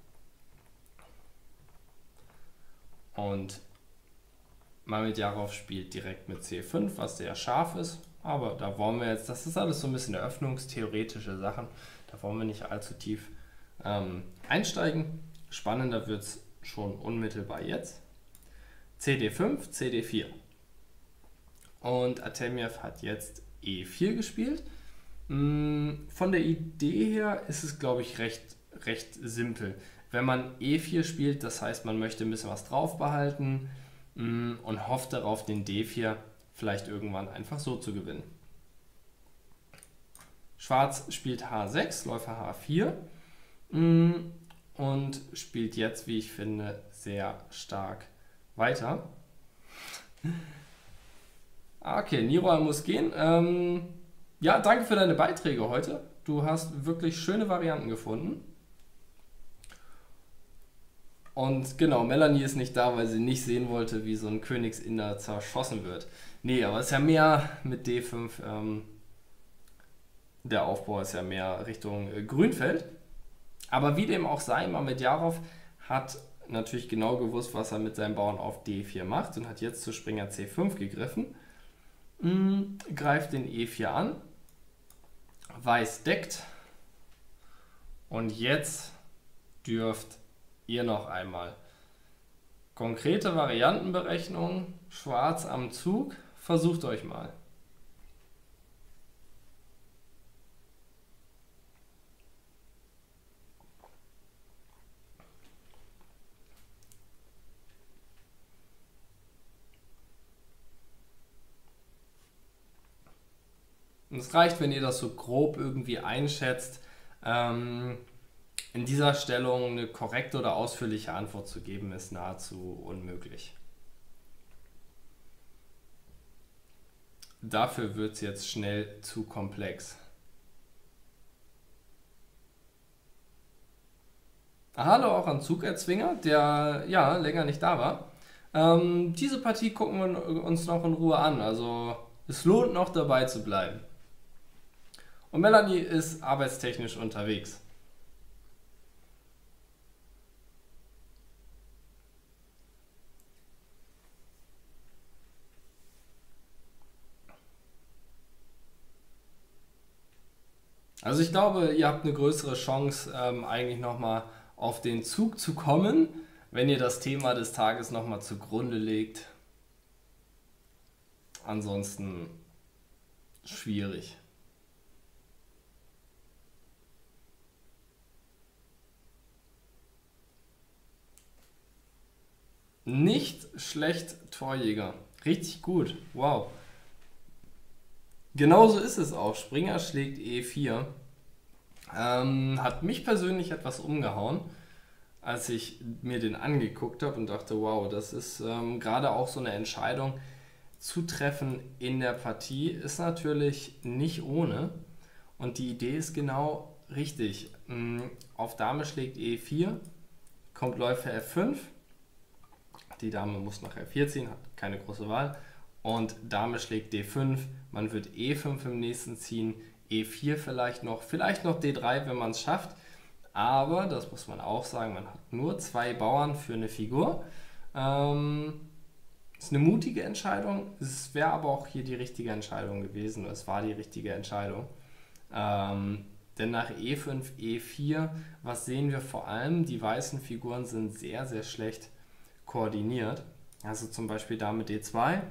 Und Mamedyarov spielt direkt mit C5, was sehr scharf ist. Aber da wollen wir jetzt, das ist alles so ein bisschen eröffnungstheoretische Sachen, da wollen wir nicht allzu tief einsteigen. Spannender wird es schon unmittelbar jetzt. CD5, CD4. Und Artemiev hat jetzt E4 gespielt. Von der Idee her ist es, glaube ich, recht simpel. Wenn man E4 spielt, das heißt, man möchte ein bisschen was drauf behalten und hofft darauf, den D4 vielleicht irgendwann einfach so zu gewinnen. Schwarz spielt H6, Läufer H4 und spielt jetzt, wie ich finde, sehr stark weiter. Okay, Niroy muss gehen. Ja, danke für deine Beiträge heute. Du hast wirklich schöne Varianten gefunden. Und genau, Melanie ist nicht da, weil sie nicht sehen wollte, wie so ein Königsinder zerschossen wird. Nee, aber es ist ja mehr mit D5, der Aufbau ist ja mehr Richtung Grünfeld. Aber wie dem auch sei, Mamedyarov hat natürlich genau gewusst, was er mit seinen Bauern auf D4 macht und hat jetzt zu Springer C5 gegriffen. Greift den E4 an. Weiß deckt. Und jetzt dürft ihr noch einmal konkrete Variantenberechnung, Schwarz am Zug, versucht euch mal. Und es reicht, wenn ihr das so grob irgendwie einschätzt. In dieser Stellung eine korrekte oder ausführliche Antwort zu geben, ist nahezu unmöglich. Dafür wird es jetzt schnell zu komplex. Hallo auch an Zugerzwinger, der ja länger nicht da war. Diese Partie gucken wir uns noch in Ruhe an, also es lohnt noch dabei zu bleiben. Und Melanie ist arbeitstechnisch unterwegs. Also ich glaube, ihr habt eine größere Chance, eigentlich nochmal auf den Zug zu kommen, wenn ihr das Thema des Tages nochmal zugrunde legt. Ansonsten schwierig. Nicht schlecht, Torjäger. Richtig gut. Wow. Genauso ist es auch. Springer schlägt E4. Hat mich persönlich etwas umgehauen, als ich mir den angeguckt habe und dachte, wow, das ist gerade auch so eine Entscheidung. Zu treffen in der Partie ist natürlich nicht ohne. Und die Idee ist genau richtig. Auf Dame schlägt E4, kommt Läufer F5. Die Dame muss nach F4 ziehen, hat keine große Wahl. Und Dame schlägt D5, man wird E5 im nächsten ziehen, E4 vielleicht noch D3, wenn man es schafft. Aber, das muss man auch sagen, man hat nur 2 Bauern für eine Figur. Ist eine mutige Entscheidung, es wäre aber auch hier die richtige Entscheidung gewesen, es war die richtige Entscheidung. Denn nach E5, E4, was sehen wir vor allem? Die weißen Figuren sind sehr, sehr schlecht koordiniert. Also zum Beispiel Dame D2,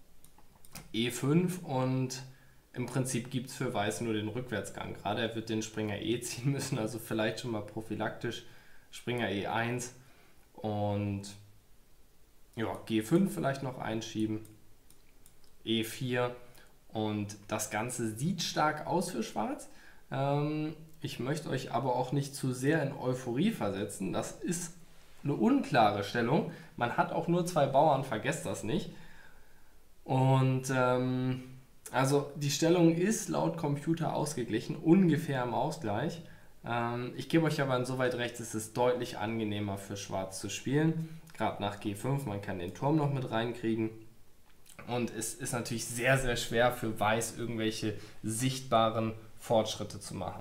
E5 und im Prinzip gibt es für Weiß nur den Rückwärtsgang. Gerade er wird den Springer E ziehen müssen, also vielleicht schon mal prophylaktisch Springer E1 und ja, G5 vielleicht noch einschieben, E4 und das Ganze sieht stark aus für Schwarz. Ich möchte euch aber auch nicht zu sehr in Euphorie versetzen. Das ist eine unklare Stellung. Man hat auch nur 2 Bauern, vergesst das nicht. Und also die Stellung ist laut Computer ausgeglichen, ungefähr im Ausgleich. Ich gebe euch aber insoweit recht, es ist deutlich angenehmer für Schwarz zu spielen. Gerade nach G5, man kann den Turm noch mit reinkriegen. Und es ist natürlich sehr, sehr schwer für Weiß irgendwelche sichtbaren Fortschritte zu machen.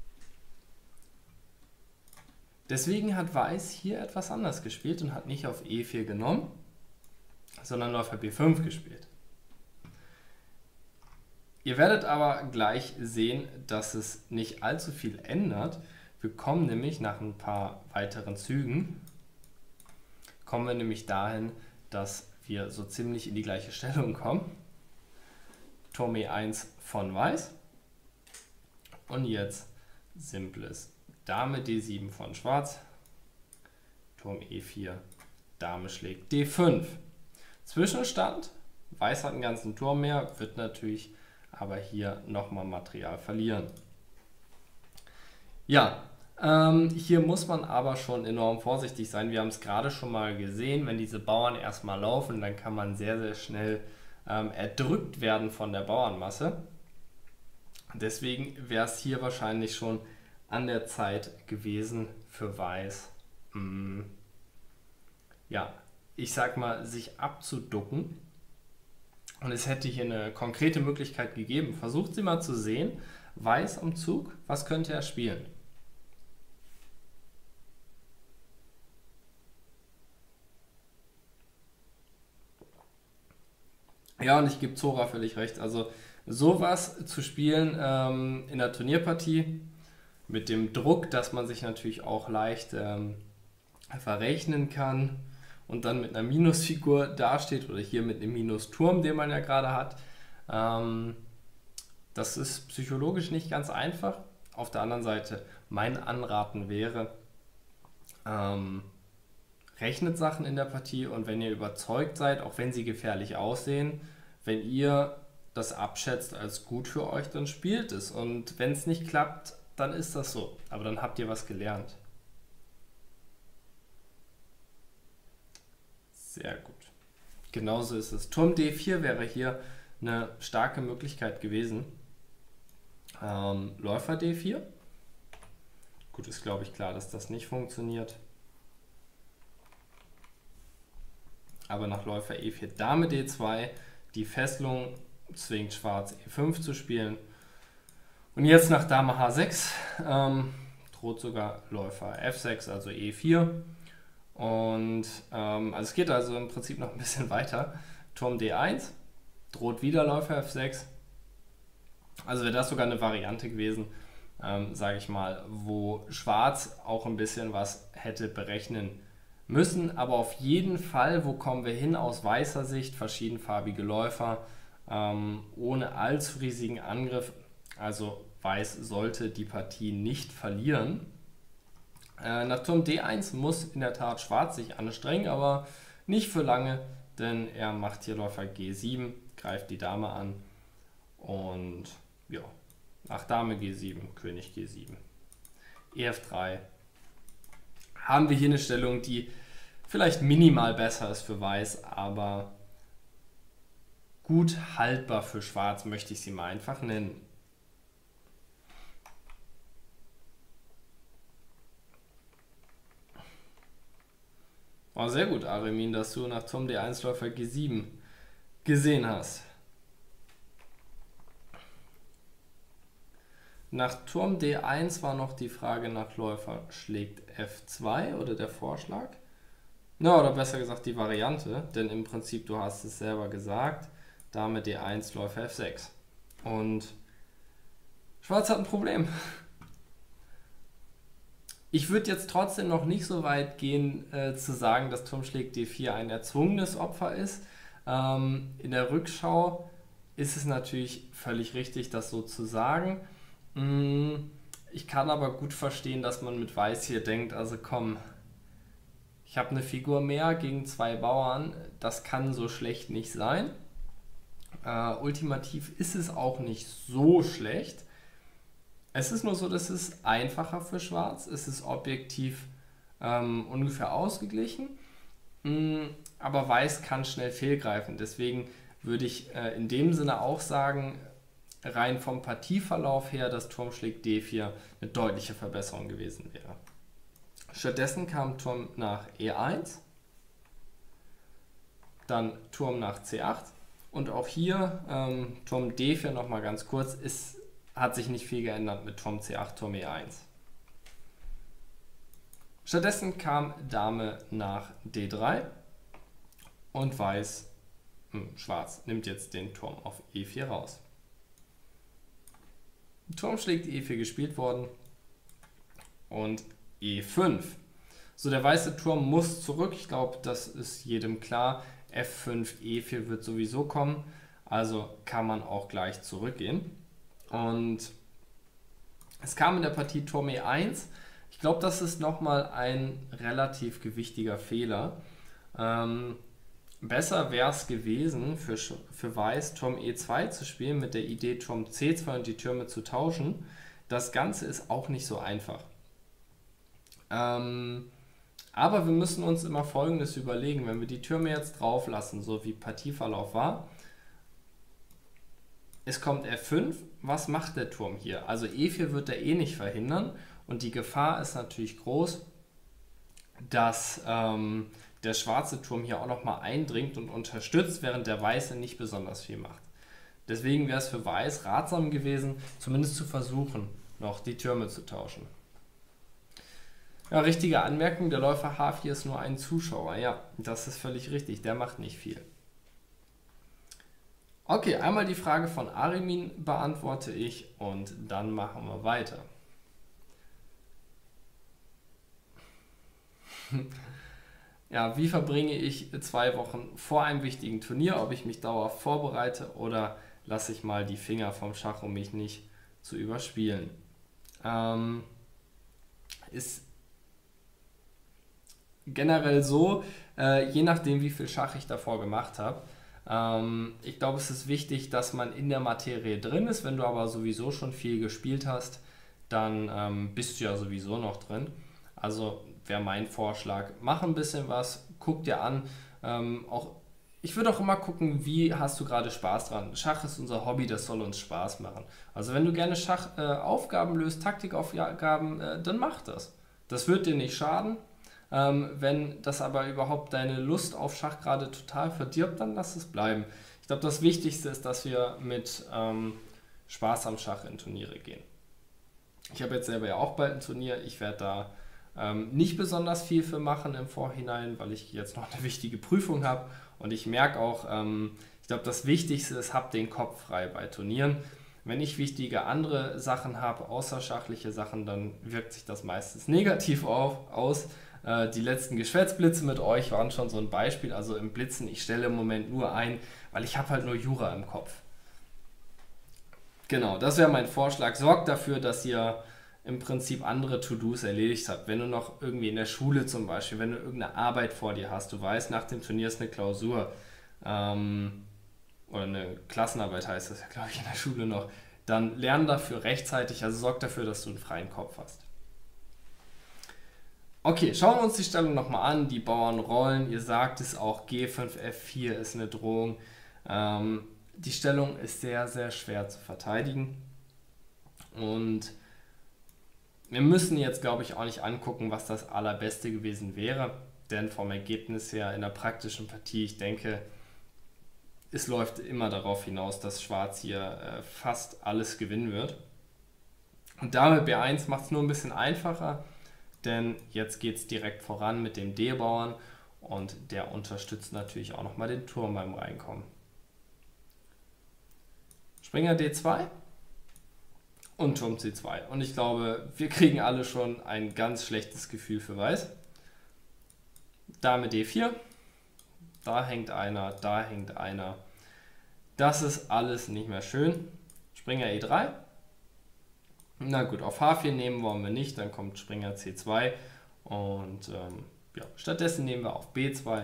Deswegen hat Weiß hier etwas anders gespielt und hat nicht auf E4 genommen, sondern auf B5 gespielt. Ihr werdet aber gleich sehen, dass es nicht allzu viel ändert. Wir kommen nämlich nach ein paar weiteren Zügen, kommen wir nämlich dahin, dass wir so ziemlich in die gleiche Stellung kommen. Turm E1 von Weiß und jetzt simples Dame D7 von Schwarz, Turm E4, Dame schlägt D5. Zwischenstand, Weiß hat einen ganzen Turm mehr, wird natürlich aber hier nochmal Material verlieren. Ja, hier muss man aber schon enorm vorsichtig sein. Wir haben es gerade schon mal gesehen, wenn diese Bauern erstmal laufen, dann kann man sehr, sehr schnell erdrückt werden von der Bauernmasse. Deswegen wäre es hier wahrscheinlich schon an der Zeit gewesen für Weiß, ja, ich sag mal, sich abzuducken. Und es hätte hier eine konkrete Möglichkeit gegeben. Versucht sie mal zu sehen. Weiß am Zug, was könnte er spielen? Ja, und ich gebe Zora völlig recht. Also sowas zu spielen in der Turnierpartie mit dem Druck, dass man sich natürlich auch leicht verrechnen kann und dann mit einer Minusfigur dasteht oder hier mit einem Minusturm, den man ja gerade hat. Das ist psychologisch nicht ganz einfach. Auf der anderen Seite, mein Anraten wäre, rechnet Sachen in der Partie und wenn ihr überzeugt seid, auch wenn sie gefährlich aussehen, wenn ihr das abschätzt als gut für euch, dann spielt es. Und wenn es nicht klappt, dann ist das so. Aber dann habt ihr was gelernt. Sehr gut. Genauso ist es. Turm D4 wäre hier eine starke Möglichkeit gewesen. Läufer D4. Gut, ist glaube ich klar, dass das nicht funktioniert. Aber nach Läufer E4 Dame D2, die Fesselung zwingt Schwarz E5 zu spielen. Und jetzt nach Dame H6 droht sogar Läufer F6, also E4. Und also es geht also im Prinzip noch ein bisschen weiter. Turm D1, droht wieder Läufer F6. Also wäre das sogar eine Variante gewesen, sage ich mal, wo Schwarz auch ein bisschen was hätte berechnen müssen. Aber auf jeden Fall, wo kommen wir hin aus weißer Sicht? Verschiedenfarbige Läufer ohne allzu riesigen Angriff. Also Weiß sollte die Partie nicht verlieren. Nach Turm D1 muss in der Tat Schwarz sich anstrengen, aber nicht für lange, denn er macht hier Läufer G7, greift die Dame an und ja, nach Dame G7, König G7, EF3 haben wir hier eine Stellung, die vielleicht minimal besser ist für Weiß, aber gut haltbar für Schwarz, möchte ich sie mal einfach nennen. Oh, sehr gut, Aremin, dass du nach Turm D1 Läufer G7 gesehen hast. Nach Turm D1 war noch die Frage nach Läufer schlägt F2 oder der Vorschlag. Na, oder besser gesagt die Variante, denn im Prinzip, du hast es selber gesagt, Dame D1, Läufer F6. Und Schwarz hat ein Problem. Ich würde jetzt trotzdem noch nicht so weit gehen, zu sagen, dass Turm schlägt D4 ein erzwungenes Opfer ist. In der Rückschau ist es natürlich völlig richtig, das so zu sagen. Ich kann aber gut verstehen, dass man mit Weiß hier denkt, also komm, ich habe eine Figur mehr gegen zwei Bauern, das kann so schlecht nicht sein. Ultimativ ist es auch nicht so schlecht. Es ist nur so, dass es einfacher für Schwarz, es ist objektiv ungefähr ausgeglichen, aber Weiß kann schnell fehlgreifen. Deswegen würde ich in dem Sinne auch sagen, rein vom Partieverlauf her, dass Turm schlägt D4 eine deutliche Verbesserung gewesen wäre. Stattdessen kam Turm nach E1, dann Turm nach C8 und auch hier Turm D4 nochmal ganz kurz, hat sich nicht viel geändert mit Turm C8, Turm E1. Stattdessen kam Dame nach D3 und Schwarz nimmt jetzt den Turm auf E4 raus. Turm schlägt E4 gespielt worden und E5. So, der weiße Turm muss zurück. Ich glaube, das ist jedem klar. F5, E4 wird sowieso kommen. Also kann man auch gleich zurückgehen. Und es kam in der Partie Turm E1. Ich glaube, das ist nochmal ein relativ gewichtiger Fehler. Besser wäre es gewesen für Weiß, Turm E2 zu spielen, mit der Idee Turm C2 und die Türme zu tauschen. Das Ganze ist auch nicht so einfach. Aber wir müssen uns immer Folgendes überlegen, wenn wir die Türme jetzt drauf lassen, so wie Partieverlauf war. Es kommt F5, was macht der Turm hier? Also E4 wird er eh nicht verhindern und die Gefahr ist natürlich groß, dass der schwarze Turm hier auch nochmal eindringt und unterstützt, während der weiße nicht besonders viel macht. Deswegen wäre es für Weiß ratsam gewesen, zumindest zu versuchen, noch die Türme zu tauschen. Ja, richtige Anmerkung, der Läufer H4 ist nur ein Zuschauer. Ja, das ist völlig richtig, der macht nicht viel. Okay, einmal die Frage von Aremin beantworte ich und dann machen wir weiter. Ja, wie verbringe ich 2 Wochen vor einem wichtigen Turnier? Ob ich mich dauerhaft vorbereite oder lasse ich mal die Finger vom Schach, um mich nicht zu überspielen? Ist generell so, je nachdem wie viel Schach ich davor gemacht habe. Ich glaube, es ist wichtig, dass man in der Materie drin ist. Wenn du aber sowieso schon viel gespielt hast, dann bist du ja sowieso noch drin. Also wäre mein Vorschlag, mach ein bisschen was, guck dir an, Auch, ich würde auch immer gucken, wie hast du gerade Spaß dran. Schach ist unser Hobby, das soll uns Spaß machen. Also wenn du gerne Schachaufgaben löst, Taktikaufgaben, dann mach das. Das wird dir nicht schaden. Wenn das aber überhaupt deine Lust auf Schach gerade total verdirbt, dann lass es bleiben. Ich glaube, das Wichtigste ist, dass wir mit Spaß am Schach in Turniere gehen. Ich habe jetzt selber ja auch bald ein Turnier. Ich werde da nicht besonders viel für machen im Vorhinein, weil ich jetzt noch eine wichtige Prüfung habe. Und ich merke auch, ich glaube, das Wichtigste ist, hab den Kopf frei bei Turnieren. Wenn ich wichtige andere Sachen habe, außerschachliche Sachen, dann wirkt sich das meistens negativ aus. Die letzten Geschwätzblitze mit euch waren schon so ein Beispiel. Also im Blitzen, ich stelle im Moment nur ein, weil ich habe halt nur Jura im Kopf. Genau, das wäre mein Vorschlag. Sorgt dafür, dass ihr im Prinzip andere To-Dos erledigt habt. Wenn du noch irgendwie in der Schule zum Beispiel, wenn du irgendeine Arbeit vor dir hast, du weißt, nach dem Turnier ist eine Klausur oder eine Klassenarbeit heißt das ja, glaube ich, in der Schule noch, dann lern dafür rechtzeitig, also sorg dafür, dass du einen freien Kopf hast. Okay, schauen wir uns die Stellung nochmal an. Die Bauern rollen, ihr sagt es auch, G5, F4 ist eine Drohung. Die Stellung ist sehr, sehr schwer zu verteidigen und wir müssen jetzt, glaube ich, auch nicht angucken, was das Allerbeste gewesen wäre, denn vom Ergebnis her in der praktischen Partie, ich denke, es läuft immer darauf hinaus, dass Schwarz hier fast alles gewinnen wird. Und Dame B1 macht es nur ein bisschen einfacher, denn jetzt geht es direkt voran mit dem D-Bauern und der unterstützt natürlich auch nochmal den Turm beim Reinkommen. Springer D2 und Turm C2. Und ich glaube, wir kriegen alle schon ein ganz schlechtes Gefühl für Weiß. Dame D4, da hängt einer, da hängt einer. Das ist alles nicht mehr schön. Springer E3. Na gut, auf H4 nehmen wollen wir nicht, dann kommt Springer C2 und ja, stattdessen nehmen wir auf B2,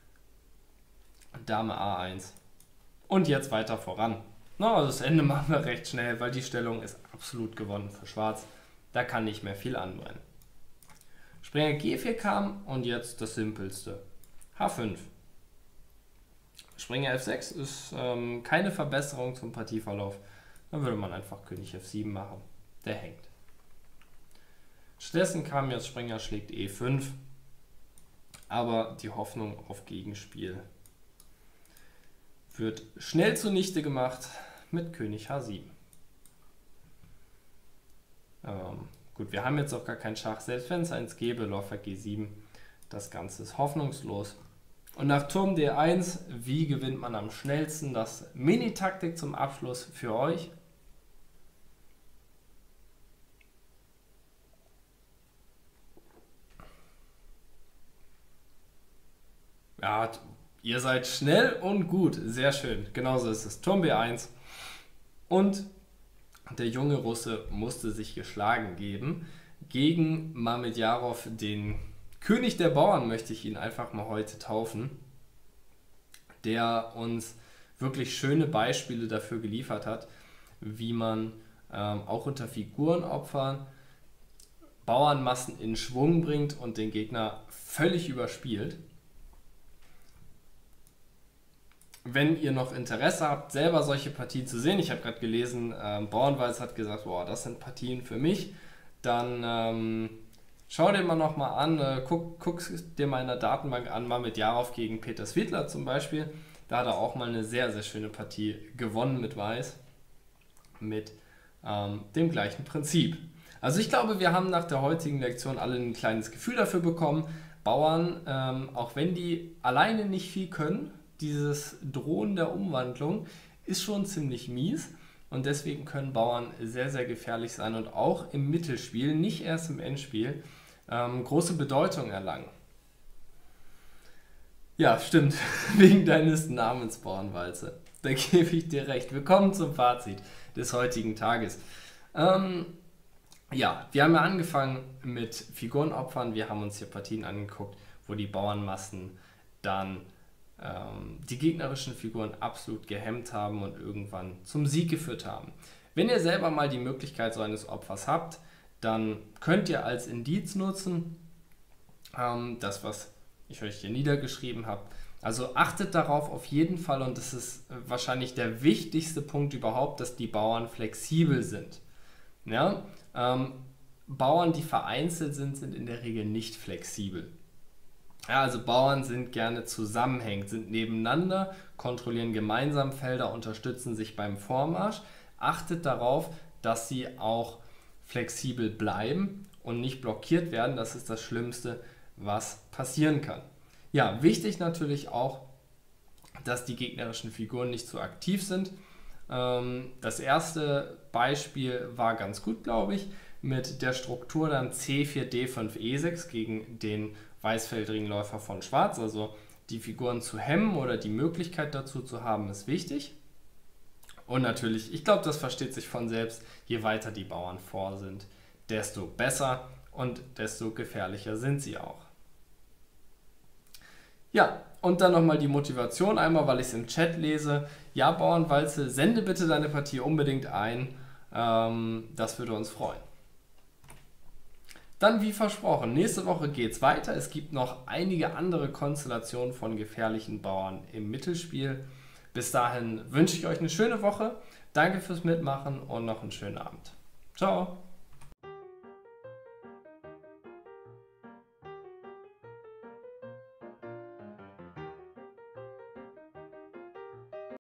Dame A1 und jetzt weiter voran. Na, also das Ende machen wir recht schnell, weil die Stellung ist absolut gewonnen für Schwarz. Da kann nicht mehr viel anbrennen. Springer G4 kam und jetzt das Simpelste. H5. Springer F6 ist keine Verbesserung zum Partieverlauf. Dann würde man einfach König F7 machen. Der hängt. Stattdessen kam jetzt Springer schlägt E5, aber die Hoffnung auf Gegenspiel wird schnell zunichte gemacht mit König H7. Gut, wir haben jetzt auch gar keinen Schach, selbst wenn es eins gäbe, Läufer G7, das Ganze ist hoffnungslos. Und nach Turm D1, wie gewinnt man am schnellsten? Das Mini-Taktik zum Abschluss für euch. Ja, ihr seid schnell und gut, sehr schön. Genauso ist es. Turm B1 und der junge Russe musste sich geschlagen geben gegen Mamedjarov, den König der Bauern, möchte ich ihn einfach mal heute taufen, der uns wirklich schöne Beispiele dafür geliefert hat, wie man auch unter Figurenopfern Bauernmassen in Schwung bringt und den Gegner völlig überspielt. Wenn ihr noch Interesse habt, selber solche Partien zu sehen, ich habe gerade gelesen, Bauernweiß hat gesagt, boah, das sind Partien für mich, dann schau dir mal nochmal an, guck dir mal in der Datenbank an, Mamedjarov gegen Peter Svidler zum Beispiel. Da hat er auch mal eine sehr, sehr schöne Partie gewonnen mit Weiß, mit dem gleichen Prinzip. Also ich glaube, wir haben nach der heutigen Lektion alle ein kleines Gefühl dafür bekommen, Bauern, auch wenn die alleine nicht viel können, dieses Drohen der Umwandlung ist schon ziemlich mies und deswegen können Bauern sehr, sehr gefährlich sein und auch im Mittelspiel, nicht erst im Endspiel, große Bedeutung erlangen. Ja, stimmt, wegen deines Namens Bauernwalze. Da gebe ich dir recht. Wir kommen zum Fazit des heutigen Tages. Ja, wir haben ja angefangen mit Figurenopfern. Wir haben uns hier Partien angeguckt, wo die Bauernmassen dann die gegnerischen Figuren absolut gehemmt haben und irgendwann zum Sieg geführt haben. Wenn ihr selber mal die Möglichkeit so eines Opfers habt, dann könnt ihr als Indiz nutzen, das, was ich euch hier niedergeschrieben habe, Also achtet darauf auf jeden Fall, und das ist wahrscheinlich der wichtigste Punkt überhaupt, dass die Bauern flexibel sind. Ja? Bauern, die vereinzelt sind, sind in der Regel nicht flexibel. Ja, also Bauern sind gerne zusammenhängend, sind nebeneinander, kontrollieren gemeinsam Felder, unterstützen sich beim Vormarsch. Achtet darauf, dass sie auch flexibel bleiben und nicht blockiert werden. Das ist das Schlimmste, was passieren kann. Ja, wichtig natürlich auch, dass die gegnerischen Figuren nicht zu aktiv sind. Das erste Beispiel war ganz gut, glaube ich, mit der Struktur dann C4, D5, E6 gegen den Weißfeldringläufer von Schwarz. Also die Figuren zu hemmen oder die Möglichkeit dazu zu haben, ist wichtig. Und natürlich, ich glaube, das versteht sich von selbst, je weiter die Bauern vor sind, desto besser und desto gefährlicher sind sie auch. Ja, und dann nochmal die Motivation, einmal weil ich es im Chat lese. Ja, Bauernwalze, sende bitte deine Partie unbedingt ein, das würde uns freuen. Dann wie versprochen, nächste Woche geht es weiter. Es gibt noch einige andere Konstellationen von gefährlichen Bauern im Mittelspiel. Bis dahin wünsche ich euch eine schöne Woche. Danke fürs Mitmachen und noch einen schönen Abend. Ciao!